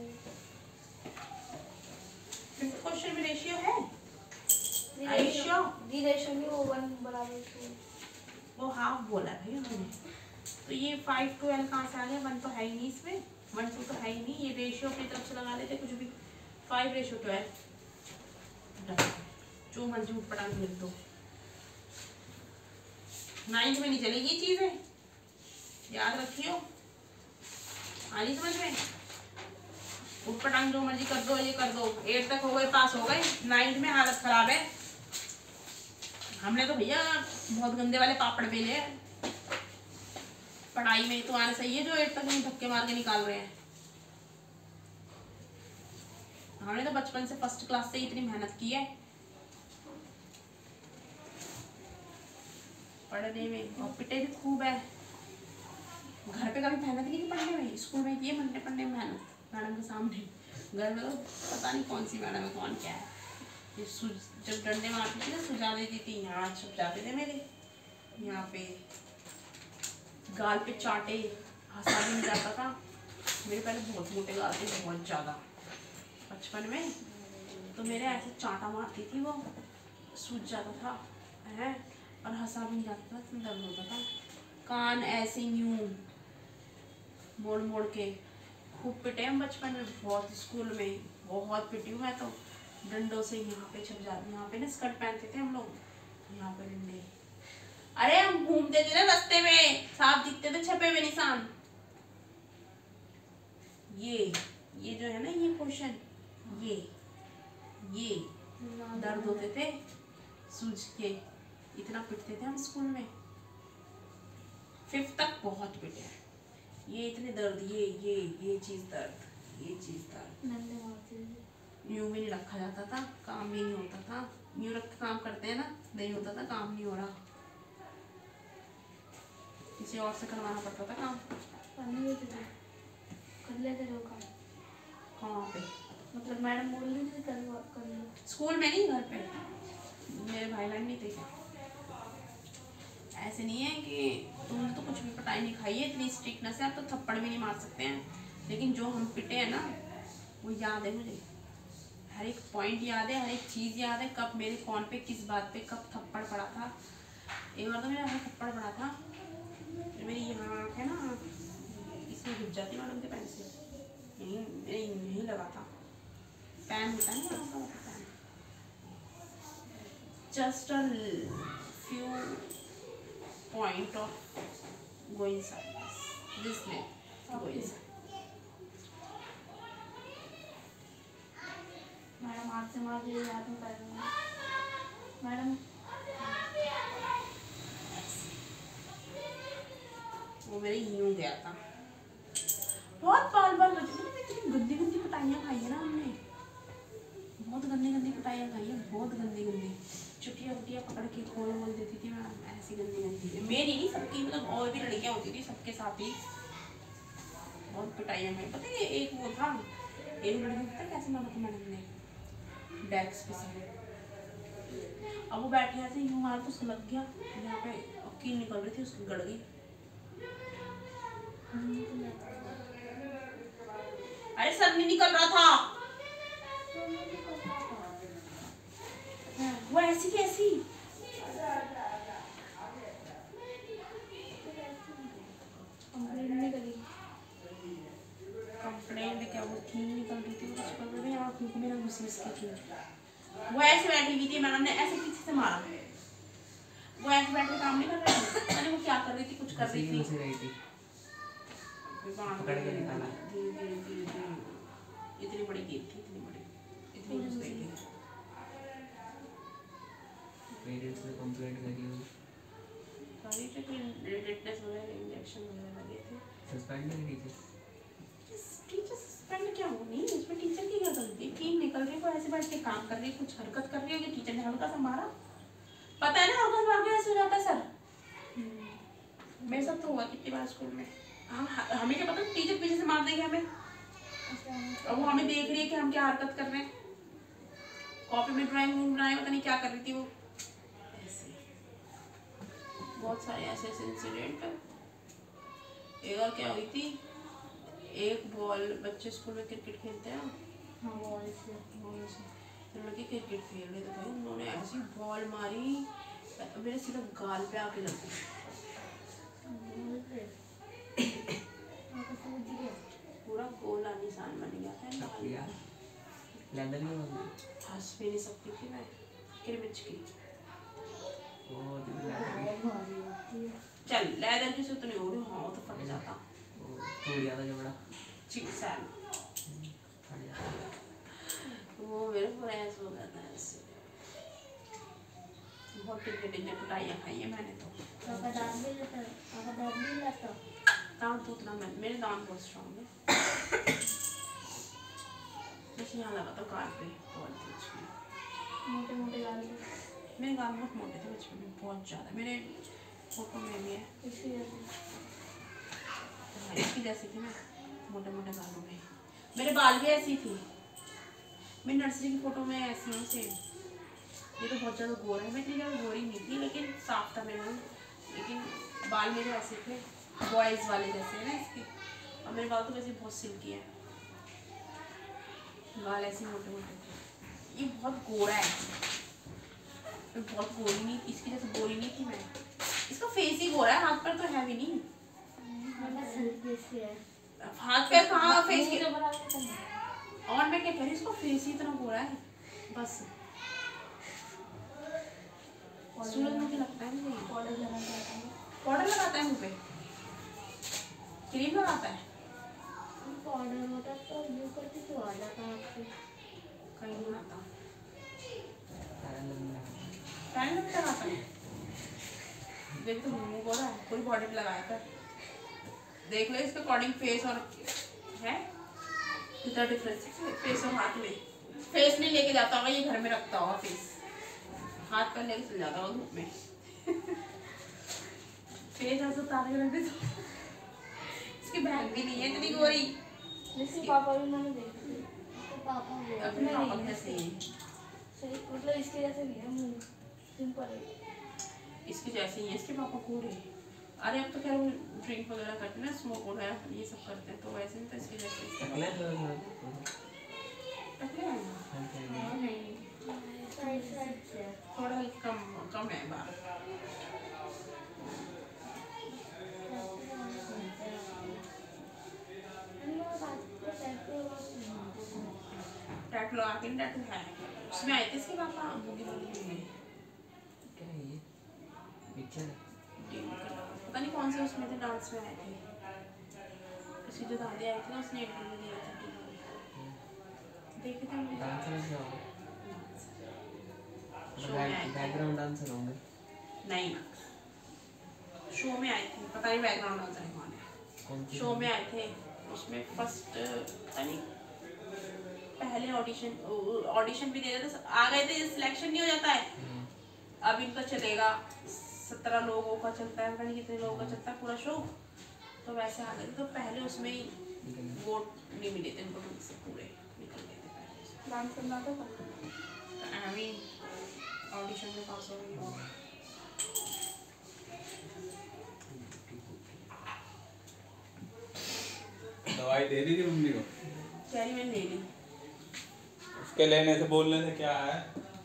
फिफ्थ क्वेश्चन में रेशियो है, रेशियो दी रेशियो नहीं, वो वन बराबर टू, वो हाफ बोला है भाई उन्होंने। तो ये फाइव टू एल कहाँ से आ गया, वन तो है ही नहीं इसमें, वन टू तो है ही नहीं, ये रेशियो अपनी तरफ से लगा लेते कुछ भी, फाइव रेशियो ट्वेल्व, जो मर्जी उठ पटांग लिख दो, नाइन्थ में नहीं चलेगी ये चीजें, याद रखियो, आ रही समझ में, उठ पटांग जो मर्जी कर दो, ये कर दो, एट तक हो गए, पास हो गए, नाइन्थ में हालत खराब है, हमने तो भैया बहुत गंदे वाले पापड़ बेले हैं पढ़ाई में, तुम्हारे सही है जो एट तक नहीं धक्के मार के निकाल रहे हैं, हमने तो बचपन से फर्स्ट क्लास से इतनी मेहनत की है पढ़ने में, और पिटे भी खूब है, घर पे कभी मेहनत नहीं की पढ़ने में, स्कूल में किए पढ़ने पढ़ने में मेहनत मैडम के सामने, घर में तो पता नहीं कौन सी मैडम है कौन क्या है, ये जब डंडे मारती थी ना सुझा देती थी, यहाँ छुप जाते थे मेरे, यहाँ पे गाल पे चाटे, हंसा भी नहीं जाता था, मेरे पहले बहुत मोटे गाल थे बहुत ज़्यादा बचपन में, तो मेरे ऐसे चाटा मारती थी वो, सूझ जाता था है, और हंसा भी नहीं जाता था, दर्द होता था, कान ऐसे यूं मोड़ मोड़ के, खूब पिटे हम बचपन में बहुत, स्कूल में बहुत पिटी हूँ मैं तो, डंडों से। यहाँ पे छप जाती, यहाँ पे ना स्कर्ट पहनते थे हम लोग, यहाँ पे डंडे। अरे हम घूमते थे ना रास्ते में, साफ दिखते थे छपे हुए निशान। ये ये जो है ना ये क्वेश्चन, ये ये दर्द होते थे सूझ के, इतना पिटते थे हम स्कूल में। फिफ्थ तक बहुत पिटे हैं, ये इतने दर्द, ये ये ये चीज दर्द, ये चीज दर्द। यूं भी नहीं रखा जाता था, काम भी नहीं होता था। यूं रख के काम करते हैं ना, नहीं होता था, काम नहीं हो रहा, किसी और से करवाना पड़ता था काम। कर लेते थे काम। कहाँ पे? मतलब मैडम बोल रही थी कर लो कर लो। स्कूल में नहीं, घर पे। मेरे भाई बहन नहीं थे क्या? ऐसे नहीं है कि तुमने तो कुछ भी पटाई नहीं खाई है, इतनी स्ट्रिक्टनेस है, आप तो थप्पड़ भी नहीं मार सकते हैं। लेकिन जो हम पिटे हैं ना, वो याद है मुझे, हर एक पॉइंट याद है, हर एक चीज़ याद है, कब मेरे कौन पे किस बात पे कब थप्पड़ पड़ा था। एक बार तो मेरा यहाँ थप्पड़ पड़ा था, मेरी यहाँ आँख है ना, इसमें घुस जाती मैडम के पेन से, यहीं मेरे यहीं लगा था। पेन होता है ना यहाँ का pen. Just a few point of go inside this, this way, go inside. Madam हाथ से मार दिए, हाथ में पैर में। मैडम वो मेरे यूं गया था, बहुत बाल बाल बचे थे। इतनी गंदी गंदी पिटाइयाँ खाई है ना हमने, बहुत गंदी गंदी पिटाइयाँ खाई है, बहुत गंदी गंदी। चुटिया उटिया पकड़ के खोल बोल देती थी मैडम, ऐसी गंदी गंदी। मेरी नहीं, सबकी, मतलब और भी लड़कियाँ होती थी, सबके साथ ही बहुत पिटाइयाँ खाई। पता है एक वो था, एक लड़की पता है कैसे मारा था मैडम ने, डेस्क पे से। अब वो बैठे ऐसे यूँ मार तो उसको लग गया, यहाँ पे कील निकल रही थी, उसकी गड़ गई। अरे सर नहीं निकल रहा था, वो ऐसी की ऐसी। कंप्लेंट नहीं करी। कंप्लेंट क्या, वो थी निकल रही थी, उसको भी यहाँ क्योंकि मेरा गुस्से इसकी थी। वो ऐसे बैठी हुई थी, मैडम ने ऐसे पीछे से मारा। वो ऐसे बैठ के काम नहीं कर रही थी, अरे वो क्या कर रही थी, कुछ कर रही थी, पकड़ के निकाला। धीरे धीरे धीरे धीरे, इतनी बड़ी गेट थी, इतनी बड़ी, इतनी घुस गई थी। पेरेंट्स ने कंप्लेंट करी होगी, सारी फिर टेटनेस वगैरह इंजेक्शन वगैरह लगे थे। सस्पेंड नहीं टीचर, टीचर सस्पेंड क्या हो, नहीं इसमें टीचर की क्या गलती? टीम निकल रही, वो ऐसे बैठ के काम कर रही, कुछ हरकत कर रही है कि टीचर ने हल्का सा मारा। पता है ना हल्का सा मार के ऐसे हो जाता है सर। मेरे साथ तो हुआ कितनी बार स्कूल में। हम हमें क्या पता टीचर पीछे से मार देंगे हमें, और वो हमें देख रही है कि हम क्या हरकत कर रहे हैं। कॉपी में ड्राइंग बनाए, पता नहीं क्या कर रही थी वो। ऐसे बहुत सारे ऐसे ऐसे इंसिडेंट। एक बार क्या हुई थी, एक बॉल, बच्चे स्कूल में क्रिकेट खेलते हैं, हाँ वो ऐसे बॉल से तो लड़के क्रिकेट खेल रहे थे भाई, उन्होंने ऐसी बॉल मारी मेरे सीधा गाल पे आके लग गई। पूरा गोला निशान बन गया था यार लैंडर नहीं होगी, हंस भी नहीं सकती थी मैं, किरमिच की। वो तो चल लेदर की से तो नहीं हो रही, हाँ तो फट जाता, वो टूट जाता जबड़ा, ठीक सैल फट जाता। वो मेरे पूरा ऐसा हो जाता है ऐसे। बहुत टिकटे टिकटे पिटाइयाँ खाई है मैंने तो। पापा दांत भी लेता है, पापा दांत भी लेता है। दांत तो उतना मैं, मेरे दांत बहुत स्ट्रॉन्ग है। जैसे यहाँ लगा था गाल पे, बहुत तेज में। मोटे मोटे गाल पे। मेरे गाल बहुत मोटे थे बचपन में, बहुत ज़्यादा। मेरे फोटो में भी है, इसकी जैसे इसकी जैसी थी मैं, मोटे मोटे बालों में। मेरे बाल भी ऐसी थी, मेरी नर्सरी की फोटो में ऐसी हूँ से। ये तो बहुत ज़्यादा गोरा है, मैं इतनी ज़्यादा गोरी नहीं थी, लेकिन साफ था मेरा, लेकिन बाल मेरे ऐसे थे, बॉयज़ वाले जैसे है ना इसके। और मेरे बाल तो वैसे बहुत सिल्की है, बाल ऐसे मोटे मोटे थे। ये बहुत गोरा है, मैं बहुत गोरी नहीं, इसकी जैसे गोरी नहीं थी मैं। इसका फेस ही गोरा है, हाथ पर तो है भी नहीं। मेरा सर जैसे है। हाथ पैर कहाँ, फेस की तो बराबर करना है। और मैं क्या कह रही हूँ, इसको फेस ही इतना गोरा है बस। सूरज मुझे लगता है नहीं पाउडर लगाना चाहता हूँ। पाउडर लगाता है मुँह पे, क्रीम लगाता है पाउडर होता तो यू करती तो आ जाता आपसे। कहीं नहीं आता, पैरल में टाइम में लगाता है। देख तो मुँह गोरा है, पूरी बॉडी पे लगाया कर, देख ले इसके अकॉर्डिंग फेस और है कितना डिफरेंस है फेस और हाथ में। फेस नहीं लेके जाता होगा, ये घर में रखता होगा फेस, हाथ पर लेके चल जाता होगा धूप में। फेस ऐसा उतार के रख देता। इसकी बहन भी नहीं है इतनी गोरी, जैसे पापा भी मैंने देखी थी, तो पापा वो अपने पापा के जैसे ही है। सही, मतलब इसके जैसे नहीं है मुंह, सिंपल है। इसके जैसे ही है, इसके पापा गोरे हैं। अरे अब तो खैर वो ड्रिंक वगैरह करते हैं ना, स्मोक वगैरह ये सब करते हैं, तो वैसे नहीं तो इसके जैसे इसके टकले पापा तो टकले हैं ना? हाँ, नहीं साइड साइड से थोड़ा कम कम है बाल। टैटू लगा के टैटू है उसमें आए थे इसके पापा बूढ़ी बूढ़ी में। क्या है ये पिक्चर? पता नहीं कौन से उसमें थे, डांस में आए थे। उसकी जो दादी आई थी ना, उसने एक वीडियो दिया था टीवी में, देखे थे हमने। डांसर क्या हो? शो में आए थे। बैकग्राउंड डांसर होंगे? नहीं, शो में आए थे, पता नहीं बैकग्राउंड डांसर कौन है। कौन सी? शो में आए थे, उसमें फर्स्ट पता नहीं पहले ऑडिशन ऑडिशन भी दे रहे थे, आ गए थे, सिलेक्शन नहीं हो जाता है। अब इनका चलेगा सत्रह लोगों का चलता है, पता नहीं कितने लोगों का चलता है पूरा शो, तो वैसे आ गए थे। तो पहले उसमें ही वोट नहीं मिले थे इनको, से पूरे निकल गए थे पहले। डांस करना था आई मीन ऑडिशन में पास हो गई हो। दवाई दे दी थी मम्मी को? कैरी मैंने ले ली। उसके लेने से बोलने से क्या है?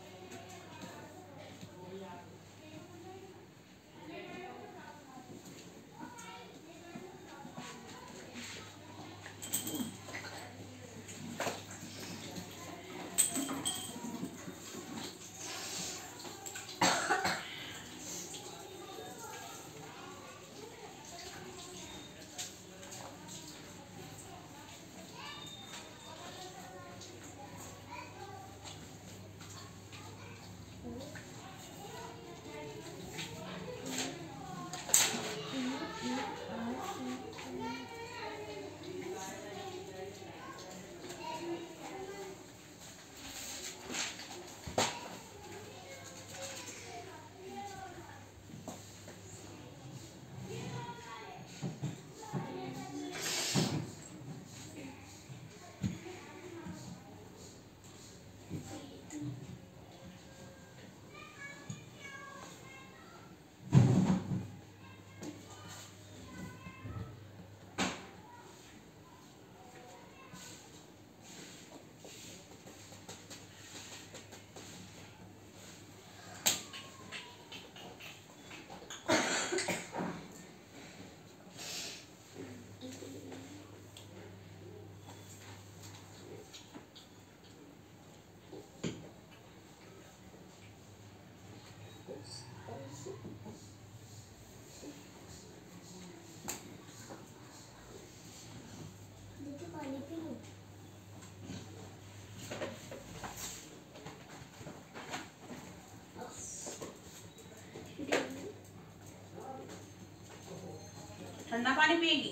ठंडा पानी पिएगी?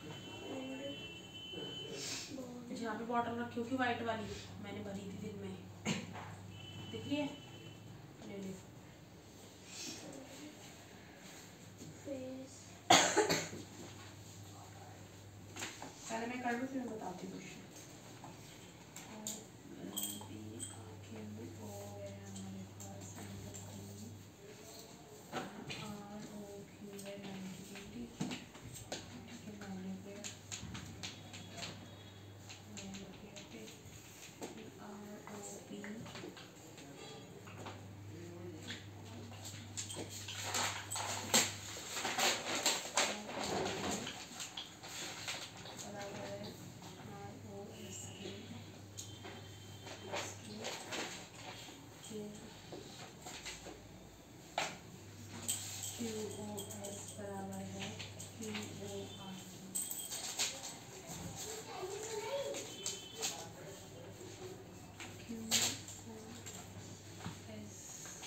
जहाँ पे बॉटल रखी होगी वाइट वाली, मैंने भरी थी दिन में, दिख रही है? ले ले। पहले मैं कर लूँ फिर मैं बताती हूँ। क्यू ओ एस बराबर है Q O R. Q O S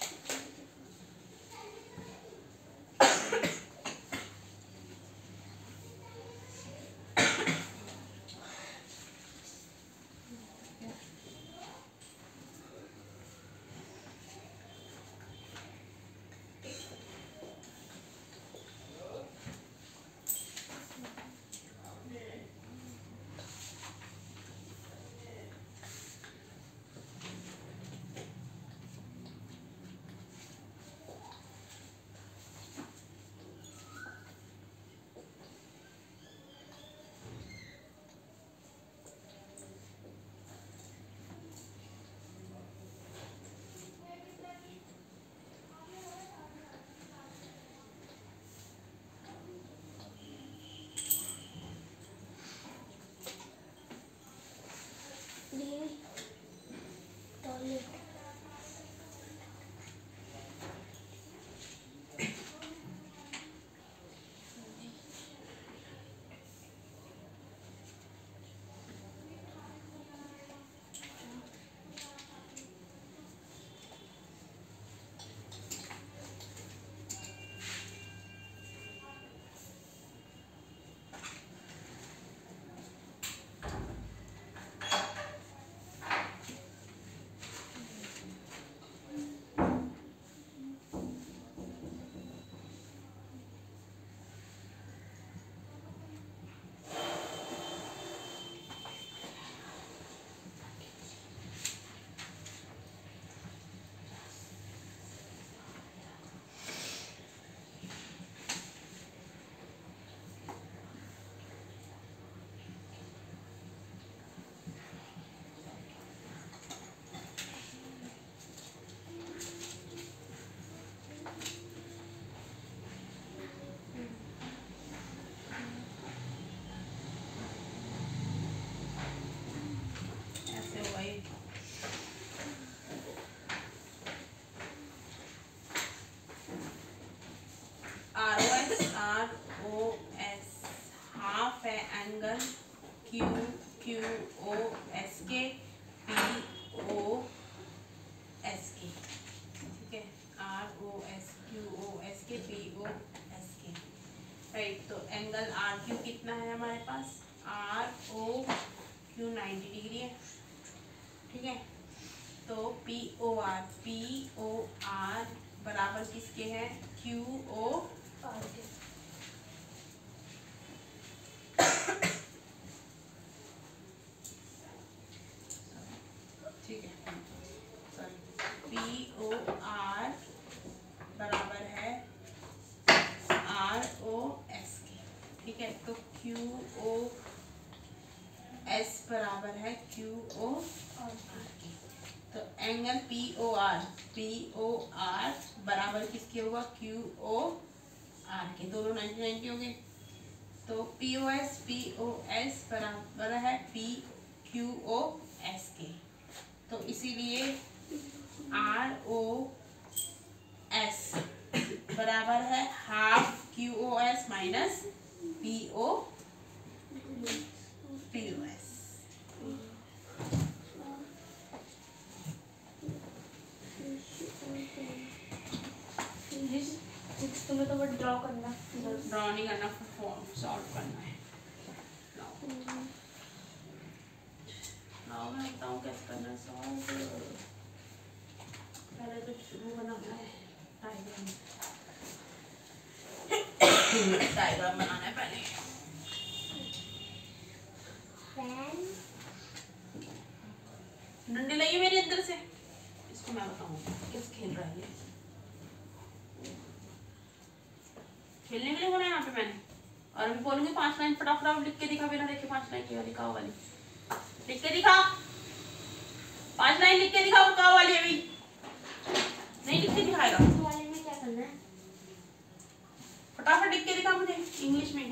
angle Q Q O S के पी ओ एस के, ठीक है, R O S Q O S के पी ओ एस के, राइट। तो एंगल आर क्यू कितना है हमारे पास, R O Q ninety degree है, ठीक है। तो P O R P O R बराबर किसके हैं, क्यू ओ आर के, ठीक है। सॉरी, पी ओ आर बराबर है आर ओ एस के, ठीक है। तो क्यू ओ एस बराबर है क्यू ओ आर के। तो angle P O R P O R बराबर किसके होगा, क्यू ओ आर के, दोनों नाइन्टी नाइन्टी हो गए। तो P O S P O S बराबर है पी क्यू ओ एस के। तो इसीलिए आर ओ एस बराबर है half Q O S minus P O P O S. तुम्हें तो बस ड्रॉ करना, ड्रॉ नहीं करना, फॉर्म सॉल्व करना है। नाउ मैं बताऊँ कैसे करना है सॉल्व। पहले तो शुरू बनाना है डायग्राम, डायग्राम बनाना है पहले। डंडे लाइए मेरे अंदर से, इसको मैं बताऊंगा कैसे खेल रहा है ये। खेलने के लिए बोला यहाँ पे मैंने, और मैं बोलूंगी पांच लाइन फटाफट लिख के दिखा, बिना देखे पांच लाइन की वाली काव वाली लिख के दिखा, पांच लाइन लिख के दिखा, वो काव वाली अभी नहीं लिख के दिखाएगा। वाले में क्या करना है, फटाफट लिख के दिखा मुझे इंग्लिश में।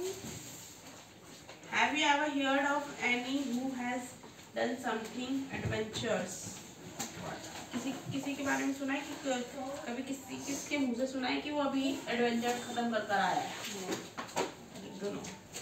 Have you ever heard of any who has done something adventurous? किसी किसी के बारे में सुना है कि क- कभी किसी किसके मुंह से सुना है कि वो अभी एडवेंचर खत्म कर कर आया है? दोनों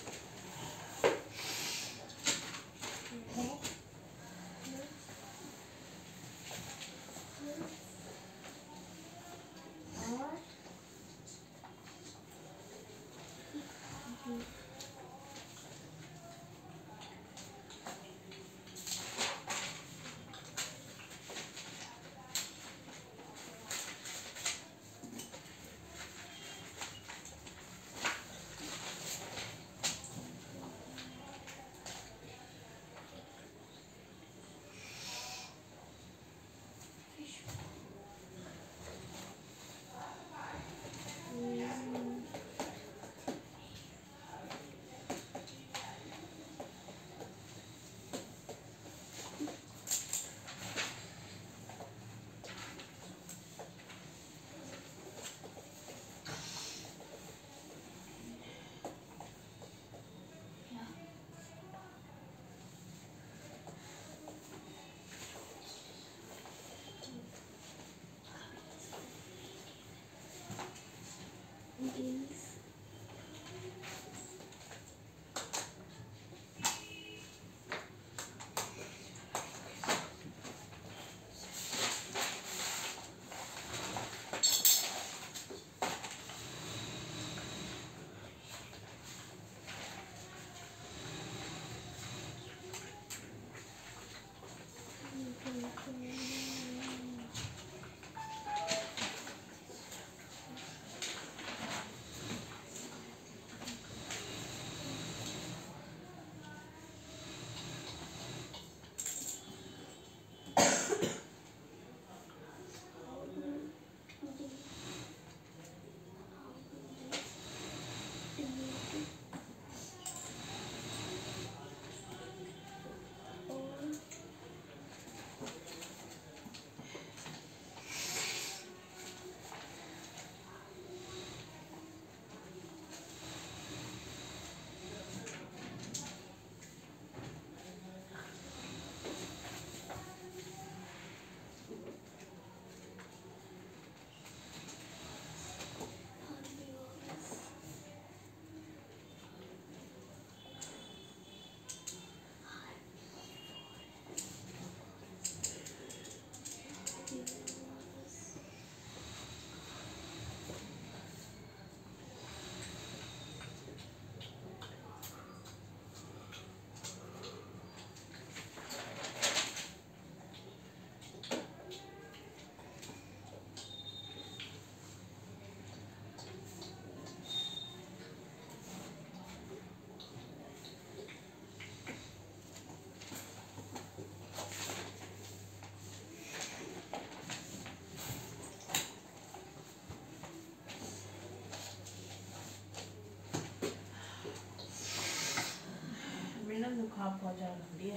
जुकाम बहुत ज़्यादा लग रही है।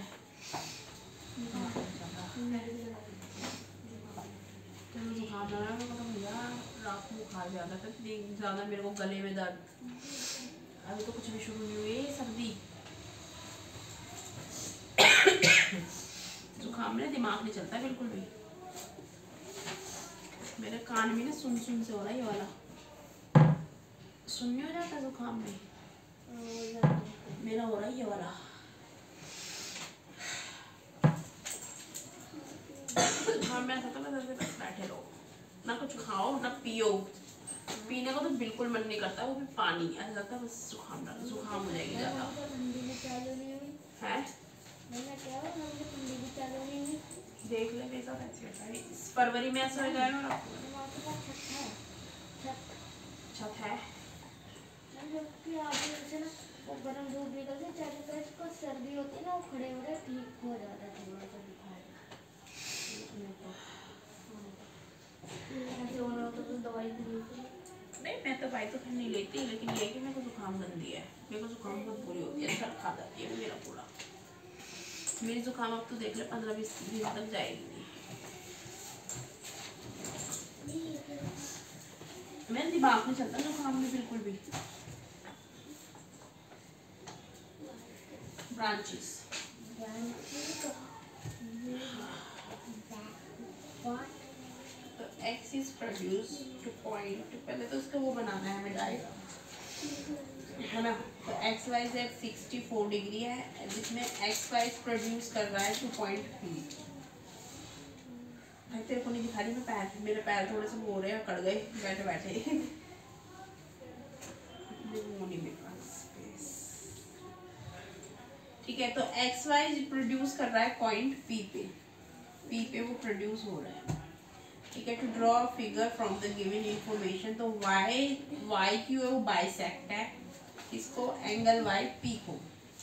तो जुकाम लग रहा है तो भैया रात को बुखार ज़्यादा था, ज़्यादा मेरे को गले में दर्द। अभी तो कुछ भी शुरू नहीं हुई है सर्दी। जुकाम में दिमाग नहीं चलता बिल्कुल भी। मेरे कान में ना सुन सुन से हो रहा है ये वाला। सुन नहीं हो जाता जुकाम में? मेरा हो रहा है ये वाला। जुकाम में ऐसा तो ना जैसे बस बैठे रहो, ना कुछ खाओ ना पियो। पीने को तो बिल्कुल मन नहीं करता, वो भी पानी। ऐसा लगता है बस जुकाम डालो, जुकाम हो जाएगी ज़्यादा। है देख ले कैसा है। फरवरी में ऐसा हो जाएगा ना। छत है वो गरम धूप निकलती चारों तरफ को सर्दी होती है ना, वो खड़े हो रहे ठीक हो जाता है थोड़ा सा बुखार। ऐसे होना होता तो दवाई भी लेती नहीं, मैं तो दवाई तो फिर नहीं लेती, लेकिन ये कि मेरे को जुकाम गंदी है। मेरे को जुकाम बहुत बुरी होती है, सर खा जाती है मेरा पूरा। मेरी जुकाम अब तो देख ले पंद्रह बीस दिन तक जाएगी। मेरा दिमाग नहीं चलता जुकाम में बिल्कुल भी। Branches One, is produce to point, पहले तो उसका वो बनाना है हमें डायग्राम, है ना। तो X Y Z sixty four degree है जिसमें एक्स वाई प्रोड्यूस कर रहा है टू पॉइंट पी। भाई तेरे को नहीं दिखा रही मैं पैर, मेरे पैर थोड़े से हो रहे हैं, अकड़ गए बैठे बैठे नहीं मिल रहा स्पेस। ठीक है, तो एक्स वाई प्रोड्यूस कर रहा है पॉइंट पी पे, पी पे वो प्रोड्यूस हो रहा है। ठीक है, to draw figure from the given information, तो वाई वाई क्यू है वो बाइसेक्ट है इसको, एंगल वाई पी को।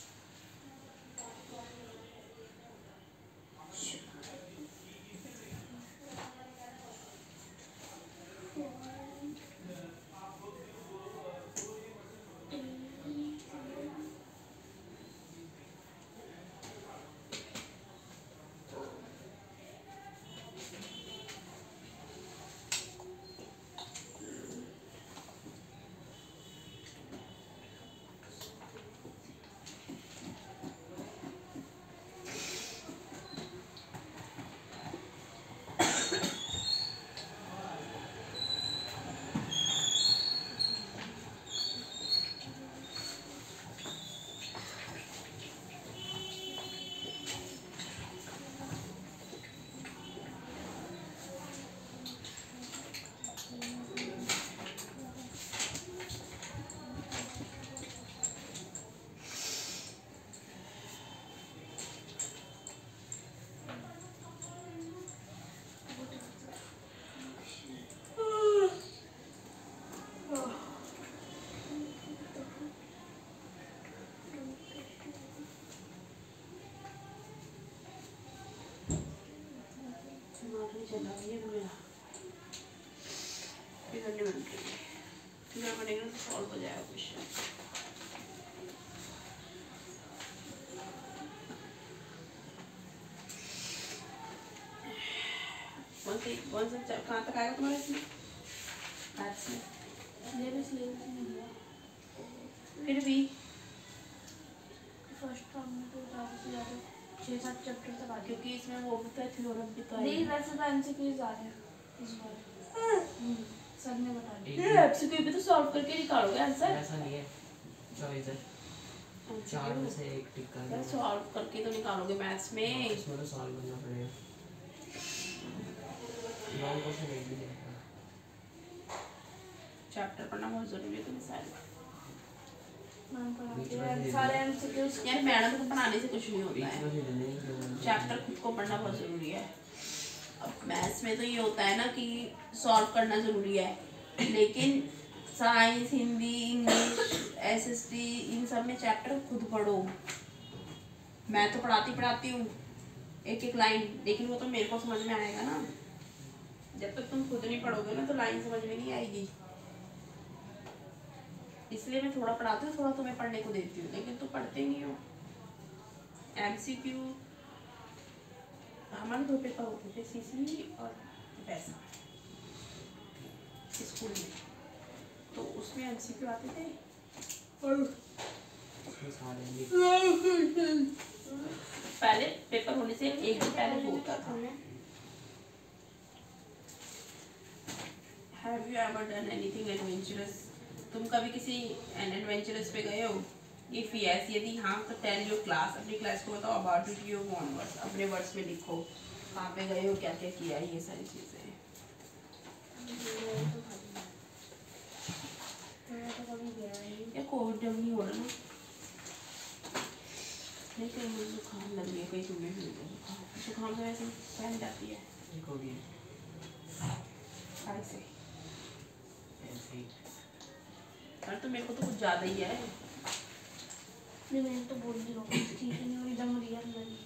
चला ये मेरा फिगर नहीं बन रही है, फिगर बनेगा तो सॉल्व हो जाएगा क्वेश्चन। कौन से कौन सा कहाँ तक आएगा तुम्हारा इसमें मैथ्स में? फिर भी फर्स्ट टर्म में तो ज़्यादा से ज़्यादा छः सात चैप्टर तक आ, क्योंकि इसमें वो भी तो थ्योरम भी तो नहीं है। वैसे तो एमसीक्यूज आ रहे हैं इस बार, सर ने बता दिया। ये एमसीक्यू भी तो सॉल्व करके निकालोगे आंसर। ऐसा नहीं है, चॉइस है, चार में से एक टिक कर यार सॉल्व करके तो निकालोगे मैथ्स में। इसमें तो सॉल्व करना पड़ेगा, लॉन्ग क्वेश्चन एक भी नहीं। चैप्टर पढ़ना बहुत जरूरी है तुम्हें सारे। मैम पढ़ाते हैं सारे एमसीक्यूज। यार मैडम को पढ़ाने से कुछ नहीं होता है, है चैप्टर खुद को पढ़ना बहुत ज़रूरी है। अब मैथ्स में तो ये होता है ना कि सॉल्व करना ज़रूरी है, लेकिन साइंस, हिंदी, इंग्लिश, एसएसटी इन सब में चैप्टर खुद पढ़ो। मैं तो पढ़ाती पढ़ाती हूँ एक एक लाइन, लेकिन वो तो मेरे को समझ में आएगा ना। जब तक तुम खुद नहीं पढ़ोगे ना तो लाइन समझ में नहीं आएगी। इसलिए मैं थोड़ा पढ़ाती हूँ, थोड़ा तुम्हें पढ़ने को देती हूँ, लेकिन तुम पढ़ते नहीं हो। एमसीक्यू हमारे दो पेपर होते थे, सीसी और पैसा स्कूल में, तो उसमें एमसीक्यू आते थे और पहले पेपर होने से एक दिन पहले वो होता था। Have you ever done anything adventurous? तुम कभी किसी एडवेंचरस पे गए हो? इफ यस, यदि हाँ तो टेल योर क्लास, अपनी क्लास को बताओ। About it your own words, अपने वर्ड्स में लिखो कहाँ पे गए हो, क्या क्या किया, ये सारी चीज़ें। या कोविड जब नहीं हो रहा ना, नहीं कहीं मुझे जुकाम लग रही है, कहीं तुम्हें भी लग जुकाम। जुकाम तो वैसे फैल जाती है ऐसे, और तो मेरे को तो कुछ ज़्यादा ही है। नहीं मैंने तो बोल दी लोग ठीक नहीं हुई, एकदम रियल लगी।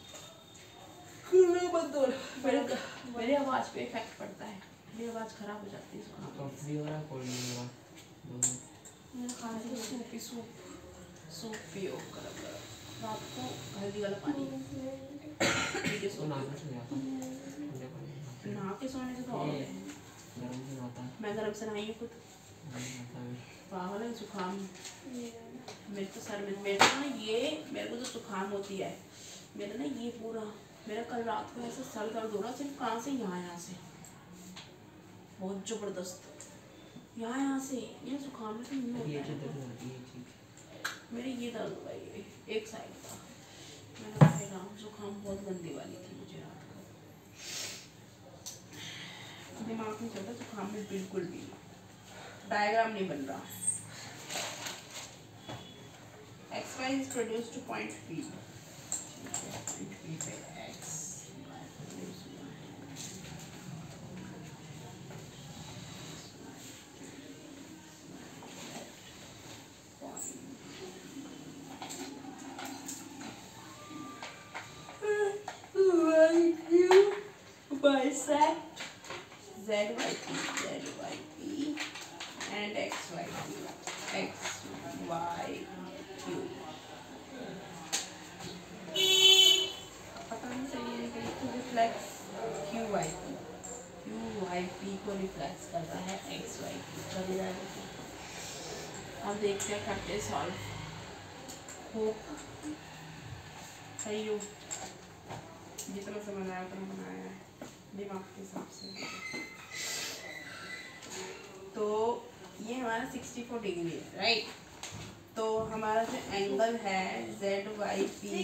मेरे मेरे आवाज़ पे इफेक्ट पड़ता है, मेरी आवाज़ खराब हो जाती है जुकाम। कफ भी हो रहा है, कोल्ड भी हो रहा है। मेरा खाना तो सूप ही सूप सूप पियो गरम गरम, रात को हल्दी वाला पानी पी के तो सो। नहाने से जाता है, नहा के सोने से तो और है। गरम से नहाता है, मैं गरम से नहाई हूँ खुद, नहाता है। पागल है जुकाम। मेरे तो सर में मेरे को ना ये मेरे को जो जुकाम होती है, मेरा ना ये पूरा, मेरा कल रात को ऐसे सर दर्द हो रहा सिर्फ कहाँ से, यहाँ यहाँ से बहुत जबरदस्त। यहाँ यहाँ से ये जुकाम में तो नहीं ये होता जो है। दर्द होती है ये चीज। मेरे ये दर्द हुआ ये एक साइड का। मैंने कहा जुकाम बहुत गंदी वाली थी मुझे रात को। दिमाग में चलता जुकाम में बिल्कुल भी डायग्राम नहीं बन रहा। X Y is produce to point P. Point P पे X bisect z y p z y p and x y q x y q। पता नहीं सही है कि इसको reflex q y p q y p को reflex कर रहा है x y p कर रहा है। अब देखते हैं करते सॉल्व। होप सही हो, जितना समझ आया उतना बनाया है दिमाग के हिसाब से। तो ये हमारा सिक्सटी फोर डिग्री है, राइट। तो हमारा जो एंगल है जेड वाई पी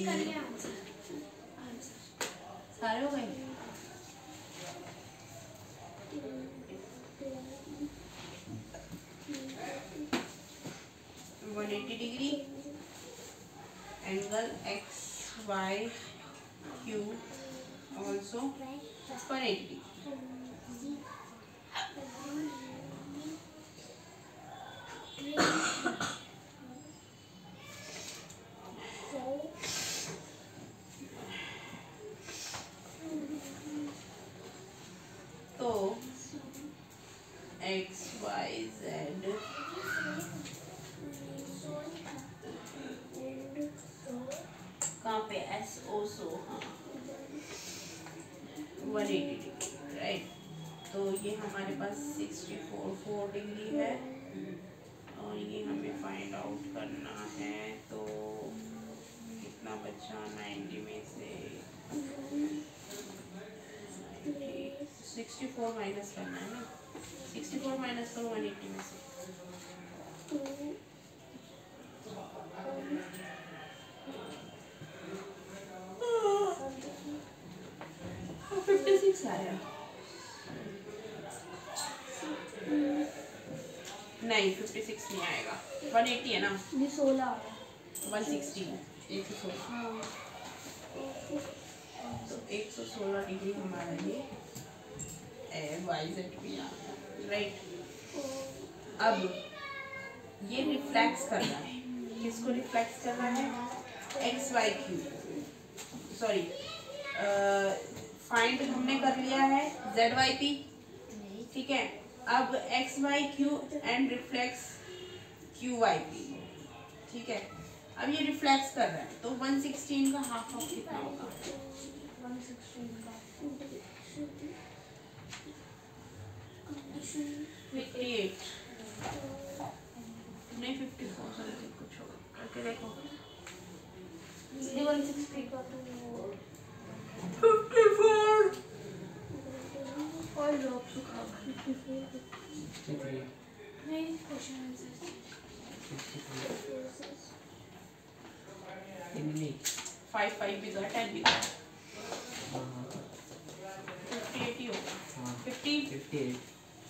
सारे हो गए। One eighty degree angle X Y Q also one eighty। तो x y z कहाँ पे एस ओ सो हाँ वन एटी डिग्री, राइट। तो ये हमारे पास सिक्सटी फोर फोर डिग्री है और ये हमें फाइंड आउट करना है। तो कितना बचा नाइन्टी में से सिक्सटी फोर माइनस करना है ना। सिक्सटी फोर माइनस करो वन एटी में से फिफ्टी सिक्स आया। नहीं फिफ्टी सिक्स नहीं आएगा, वन एटी है ना। ये सोलह वन सिक्सटी है, एक सौ सोलह। तो एक सौ सोलह डिग्री हमारा ये वाई जेड भी आ गया, राइट। अब ये रिफ्लेक्स कर रहा है, किसको रिफ्लेक्स कर रहा है? X Y Q. Sorry find हमने कर लिया है जेड वाई पी, ठीक है। अब X Y Q and reflex Q Y P, ठीक है। अब ये रिफ्लेक्स कर रहा है तो वन सिक्सटीन का हाफ ऑफ कितना होगा? वन सिक्सटीन का फिफ्टी एट नहीं फिफ्टी फोर समथिंग कुछ होगा, करके देखो। वन सिक्सटी का तो फिफ्टी फोर और ड्रॉप सुखा फिफ्टी फोर फिफ्टी नहीं क्वेश्चन आंसर नहीं फाइव फाइव भी तो है, टेन भी तो है, हाँ फिफ्टी एट ही होगा। हाँ फिफ्टी फिफ्टी एट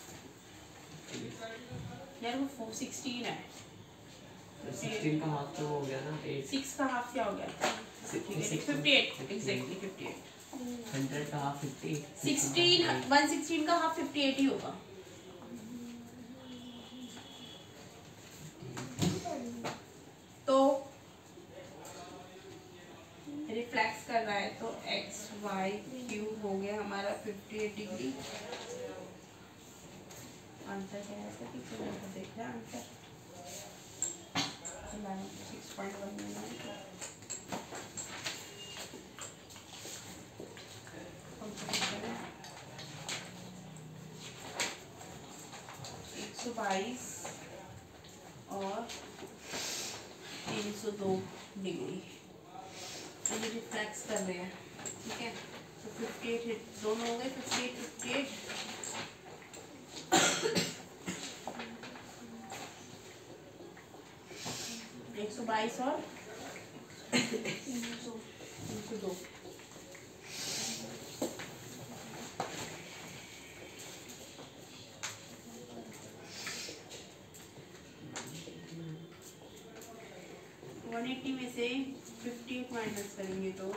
यार वो फोर सिक्सटीन है। सिक्सटीन का हाफ तो हो गया ना एट। सिक्स का हाफ क्या हो गया? Fifty eight exactly fifty eight. Hundred का half fifty. Sixteen one sixteen का हाफ फिफ्टी एट ही होगा। तो रिफ्लेक्स कर रहा है तो एक्स वाई क्यू हो गया हमारा फिफ्टी एट डिग्री। आंसर क्या है इसका? पीछे में देख रहे हैं आंसर सिक्स पॉइंट वन में एक सौ बाईस और तीन सौ दो डिग्री ये रिफ्लेक्स कर रहे हैं, ठीक है। तो फिफ्टी एट दोनों हो गए, फिफ्टी एट फिफ्टी एट एक सौ बाईस और तीन सौ तीन सौ दो। वन एट्टी में से फिफ्टी एट माइनस करेंगे तो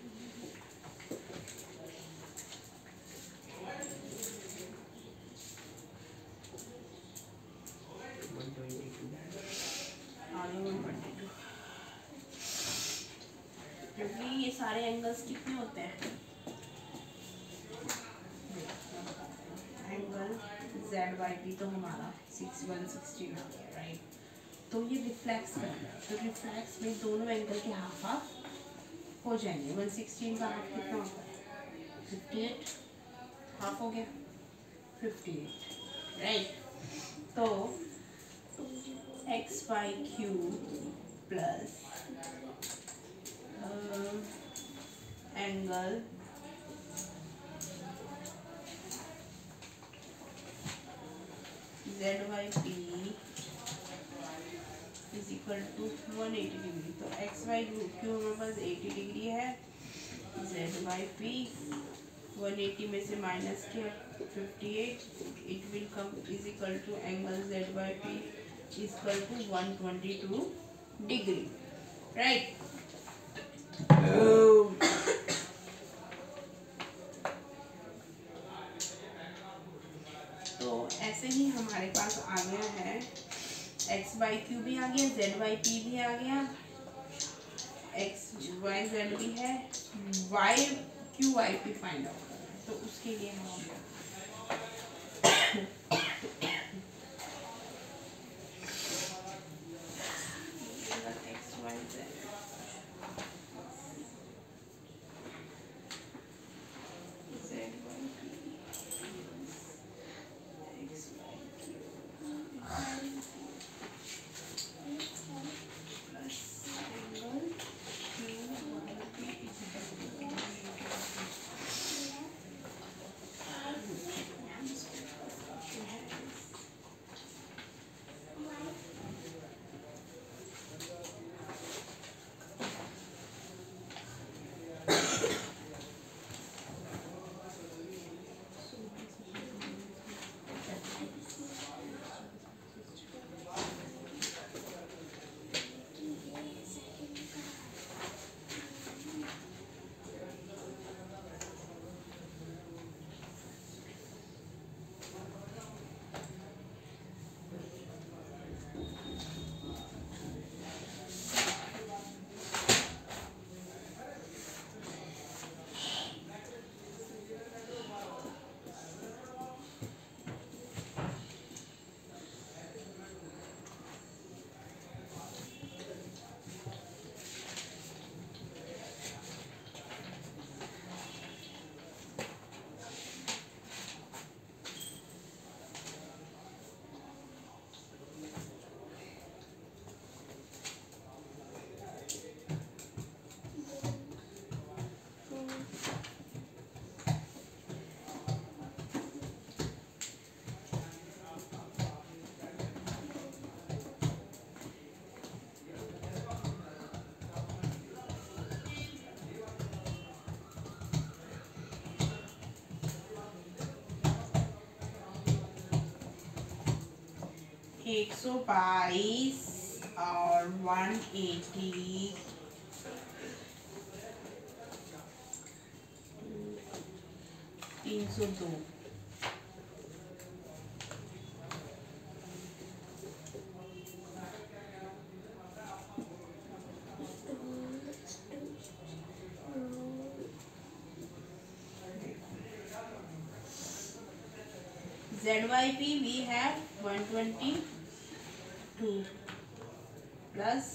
वन ट्वेंटी टू। आगे वन ट्वेंटी टू, क्योंकि ये सारे एंगल्स कितने होते हैं, एंगल जेड बाई पी तो हमारा सिक्स वन सिक्सटीन आ गया, राइट। तो ये रिफ्लेक्स करना है, तो रिफ्लेक्स में दोनों एंगल के हाफ हाफ हो जाएंगे। वन सिक्सटीन का हाफ कितना होता है, फिफ्टी एट, हाफ हो गया फिफ्टी एट, राइट। तो X by Q plus angle Z by P is equal to one eighty degree. तो एक्स बाई क्यू हमारे पास एटी डिग्री है, Z by P one eighty में से माइनस किया fifty eight, it will come is equal to angle Z by P is equal to one twenty two degree, right. तो ऐसे ही हमारे पास आ गया है एक्स बाई क्यू भी आ गया, जेड बाई पी भी आ गया, एक्स वाई जेड भी है, Y Q Y P find out करना है। तो उसके लिए हम X Y Z Z by P X by plus angle Q Y P is equal एक सौ बाईस और वन एटी तीन सौ दो। Z Y P we have one twenty-two plus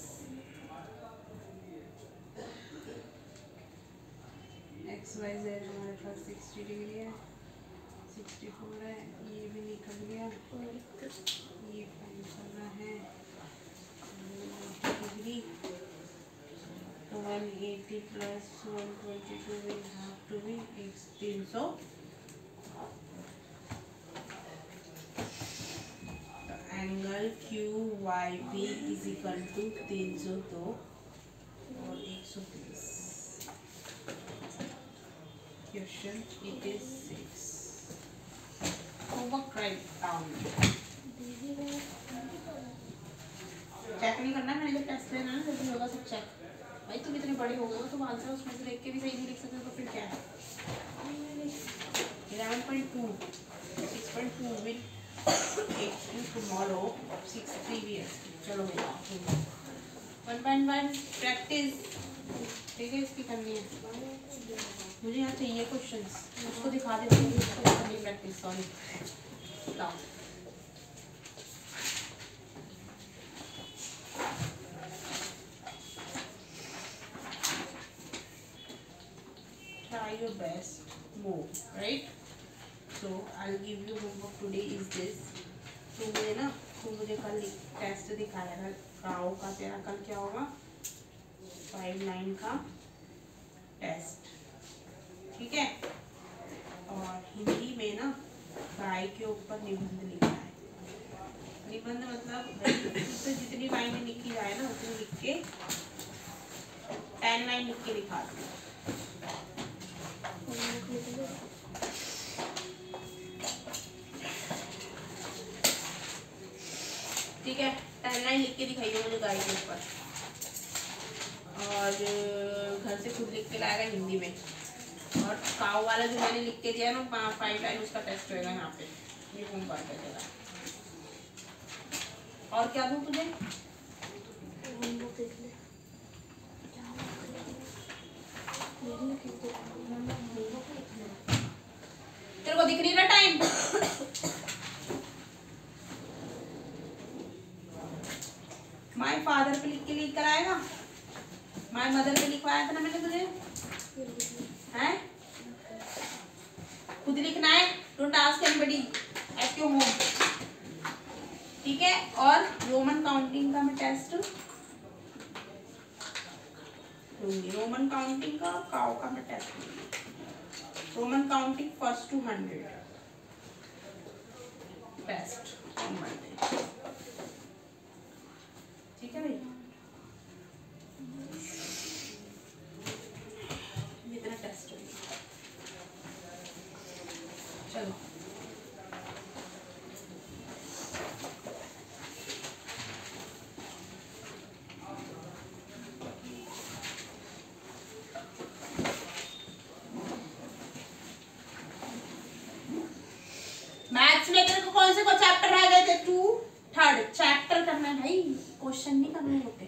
X Y Z हमारे पास sixty डिग्री है, sixty-four है, ये भी निकल गया, ये फाइंड करना है डिग्री, तो one eighty plus one twenty-two will have to be तीन सौ Q Y B is equal to तीन सौ दो और एक सौ बीस। Question it is six. Homework write down. Check नहीं करना, मैंने जब टेस्ट लेना ना जब भी होगा सब चेक। भाई तुम इतने बड़े हो गए हो, तुम आंसर उसमें से देख के भी सही नहीं लिख सकते तो फिर क्या है। Eleven point two six point two will take you tomorrow six previous. चलो भैया वन पॉइंट वन प्रैक्टिस ठीक है, इसकी करनी है। मुझे यहाँ चाहिए क्वेश्चंस, उसको दिखा देती हूँ, उसको करनी प्रैक्टिस। सॉरी लाओ try your best more, right? So I'll give you homework today is this. तो मुझे ना तो मुझे कल टेस्ट दिखाया था काओ का, तेरा कल क्या होगा फाइव नाइन का टेस्ट, ठीक है। और हिंदी में ना गाय के ऊपर निबंध लिखा है। निबंध मतलब उससे जितनी लाइनें लिखी जाए ना उतनी लिख के टेन लाइन लिख के दिखा दो। ठीक है, टेन लाइन लिख के दिखाइए मुझे गाय के ऊपर, और घर से खुद लिख के लाएगा हिंदी में। और काऊ वाला जो मैंने लिख के दिया ना फाइव लाइन, उसका टेस्ट होएगा यहाँ पे। ये होमवर्क है तेरा। और क्या दूँ तुझे? तेरे को दिख रही ना टाइम? माय फादर पे लिख के लिख कर आएगा। माय मदर पे लिखवाया था ना मैंने तुझे, हैं? खुद लिखना है, don't ask anybody at your home, ठीक है। और रोमन काउंटिंग का मैं टेस्ट लूंगी, रोमन काउंटिंग का काउ का मैं टेस्ट लूंगी। Roman counting first two hundred test ठीक है भाई। इतना टेस्ट हो गया। चलो मैथ्स में तेरे को कौन से को चैप्टर रह गए थे? टू थर्ड चैप्टर करना है भाई, क्वेश्चन नहीं करने होते।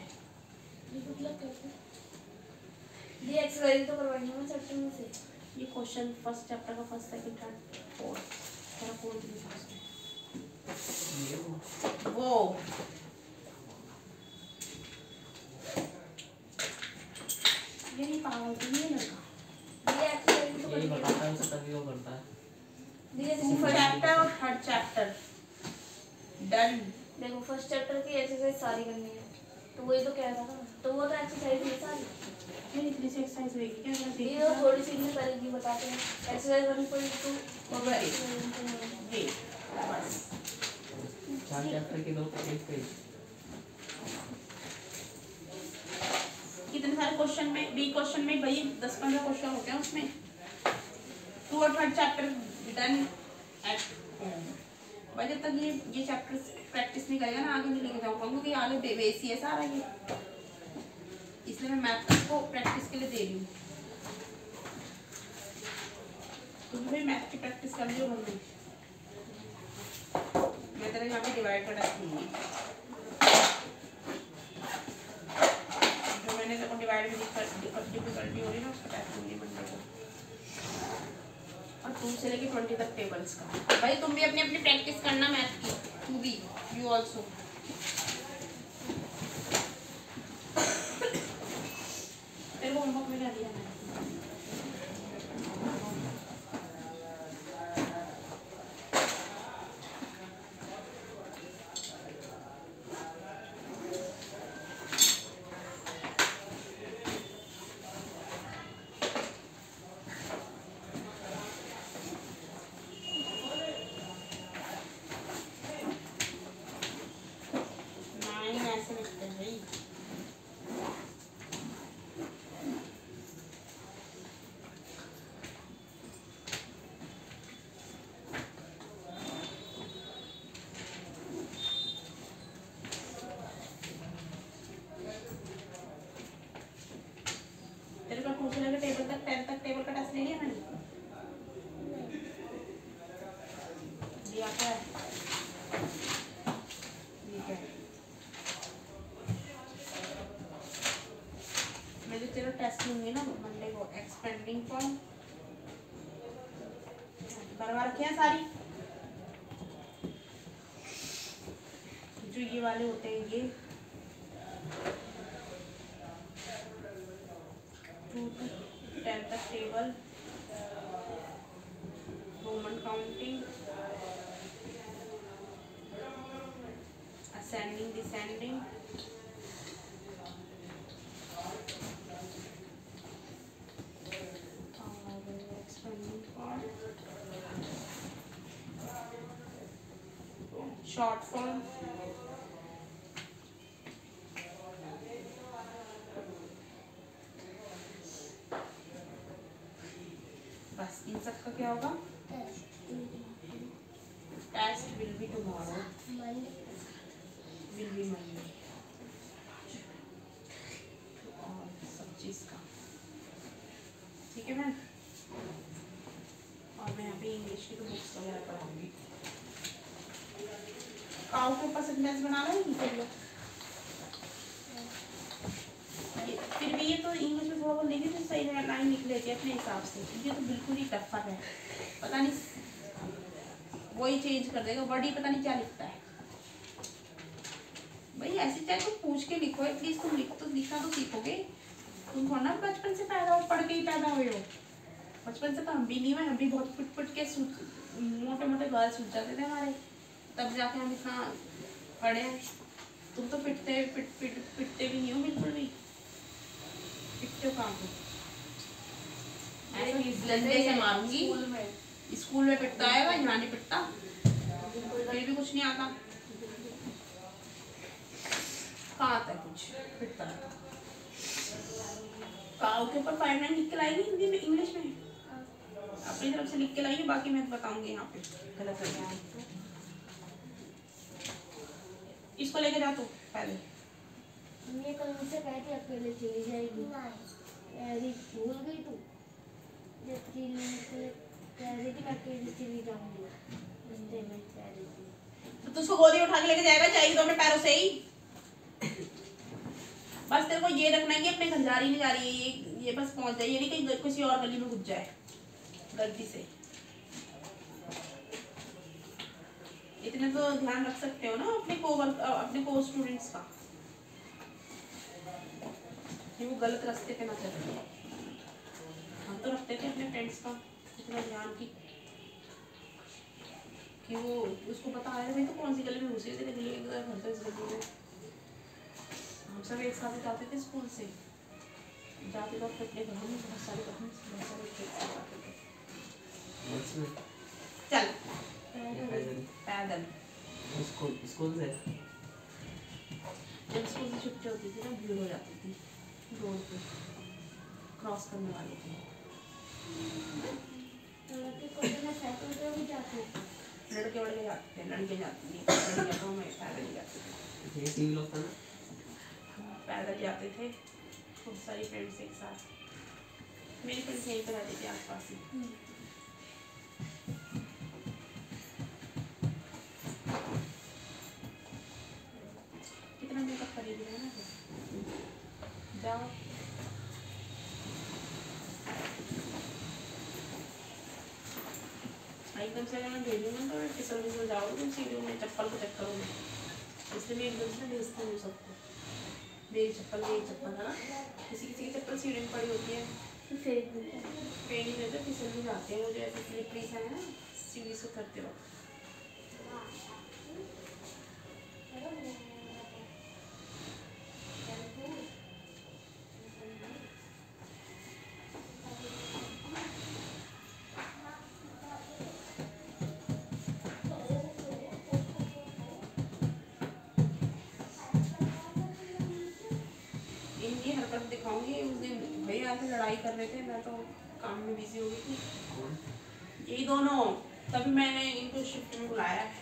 ये एक्सरसाइज तो करवानी है चैप्टर में से। ये क्वेश्चन फर्स्ट चैप्टर का फर्स्ट सेकंड थर्ड फोर्थ, तेरा फोर्थ भी फर्स्ट है वो। ये नहीं पागल तो नहीं लड़का, ये एक्सरसाइज तो यही बताता है उसे तभी वो करता है। देखो फर्स्ट चैप्टर और थर्ड चैप्टर डन। देखो फर्स्ट चैप्टर की एक्सरसाइज सारी करनी है, तो वही तो कह रहा था ना, तो वो तो एक्सरसाइज है सारी। ये इतनी सी एक्सरसाइज होगी क्या? ये तो थोड़ी सी भी पहले की बताते हैं। एक्सरसाइज वन पॉइंट टू और ये बस चार चैप्टर के दो एक पेज। कितने सारे क्वेश्चन में बी क्वेश्चन में भाई दस पंद्रह क्वेश्चन होते हैं उसमें। टू और third chapter done at home. भाई जब तक ये ये चैप्टर प्रैक्टिस नहीं करेगा ना आगे नहीं लेके जाऊंगा, क्योंकि आगे बेस ही है सारा ये, इसलिए मैं मैथ को प्रैक्टिस के लिए दे रही हूँ। तुम भी मैथ की प्रैक्टिस कर लियो मम्मी, मैं तेरे यहाँ पे डिवाइड का टेस्ट लूंगी। जो मैंने तेरे को डिवाइड में डिफिकल्टी हो रही है ना उसका टेस्ट लूंगी मंडे को, और टू से लेके ट्वेंटी तक टेबल्स का। भाई तुम भी अपनी अपनी प्रैक्टिस करना मैथ की, टू बी यू ऑल्सो। तेरे को होमवर्क में क्या दिया मैंने? रखे हैं सारी, जो ये वाले होते हैं ये टू टू टेन तक table, Roman counting, ascending descending, short form, बस इन सब का क्या होगा? Test will be tomorrow, will be Monday, और सब चीज का ठीक है मैम। और मैं यहाँ पे इंग्लिश की तो बुक्स वगैरह पढ़ाऊंगी। काउ के ऊपर सेंटेंस बना रहे हैं फिर फिर भी ये तो इंग्लिश में थोड़ा बहुत लिखे तो सही है, लाइन लिख लेते हैं अपने हिसाब से। ये तो बिल्कुल ही टफर है, पता नहीं वही चेंज कर देगा, वर्ड ही पता नहीं क्या लिखता है। भाई ऐसी चाहे तो पूछ के लिखो एटलीस्ट, तुम लिख तो लिखना तो सीखोगे। तुम थोड़ा ना बचपन से पैदा हो, पढ़ के ही पैदा हुए हो। बचपन से तो हम भी नहीं हुए, हम भी बहुत पिट पिट के मोटे मोटे गाल सूझ जाते थे हमारे, तब जाके हम इतना पढ़े हैं। तुम तो पिटते पिट पिट पिटते भी नहीं हो बिल्कुल भी, पिटते हो कहाँ पे? ऐसे डंडे से मारूंगी। स्कूल में पिटता है, यहाँ नहीं पिटता, फिर भी कुछ नहीं आता। कहाँ आता है कुछ, पिटता है। काऊ के ऊपर फाइव नाइन लिख के लाएगी हिंदी में, इंग्लिश में अपनी तरफ से लिख के लाइए, बाकी मैं बताऊंगी यहाँ पे गलत है क्या। इसको लेके जा तू पहले। ये कल मुझसे कह के अकेले चली जाएगी, अरे भूल गई तू, जब चली कह रही थी मैं अकेले चली जाऊंगी, घंटे में कह रही थी। तो तू उसको गोदी उठा के लेके जाएगा, चाहिए तो अपने पैरों से ही। बस तेरे को ये रखना है कि अपने घर जा रही नहीं जा रही है, ये ये बस पहुंच जाए, ये नहीं कहीं किसी और गली में घुस जाए गलती से। इतने तो ध्यान रख सकते हो ना अपने को अपने को स्टूडेंट्स का, कि वो गलत रास्ते पे ना चले। हम तो रखते थे अपने फ्रेंड्स का इतना ध्यान की कि वो उसको पता है भाई तो कौन सी गली में घुसे थे, गली घर तो इस गली में। हम सब एक साथ जाते थे स्कूल से, जाते वक्त अपने घर में बहुत सारे बहुत सारे फ्रेंड्स जाते थे। चल पैदल स्कूल स्कूल से जब स्कूल से छुट्टी होती थी ना, भीड़ हो जाती थी रोड पे क्रॉस करने वाले थे। लड़के को तो मैं साइकिल पे भी जाती हूँ, लड़के वड़के जाते थे, लड़के जाती थी, लड़कियाँ तो मैं पैदल ही जाते थे। ये तीन लोग था ना, पैदल जाते थे बहुत सारी फ्रेंड्स एक साथ। मेरी फ्रेंड्स यहीं पर रहती थी आसपास ही। कितना मेकअप करेगी है ना, जाओ एकदम से अगर मैं भेजूँगा तो फिसल फिसल जाओगे तुम सीढ़ियों में, चप्पल को चक्करों में, इसलिए मैं एकदम से भेजती हूँ सबको। मेरी चप्पल मेरी चप्पल है ना, किसी किसी की चप्पल सीढ़ी में पड़ी होती है तो फिर पे नहीं देते, फिसल भी जाते हैं। मुझे ऐसे स्लिपरी सा है ना सीढ़ी से करते वक्त। इनकी हरकत दिखाऊंगी। उस दिन भैया आके लड़ाई कर रहे थे, मैं तो काम में बिजी हो गई थी। यही दोनों, तभी मैंने इनको शिफ्ट में बुलाया है।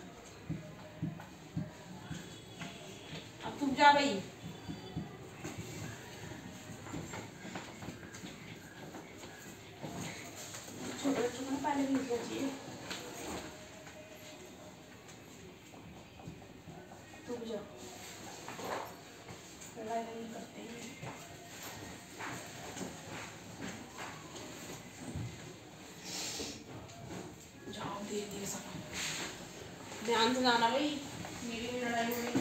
अब तुम जा भाई। छोटे बच्चों को ना पहले भेजना चाहिए। तुम जा, लड़ाई नहीं करते हैं। जाओ ध्यान से जाना भाई, मेरी भी लड़ाई हो रही है।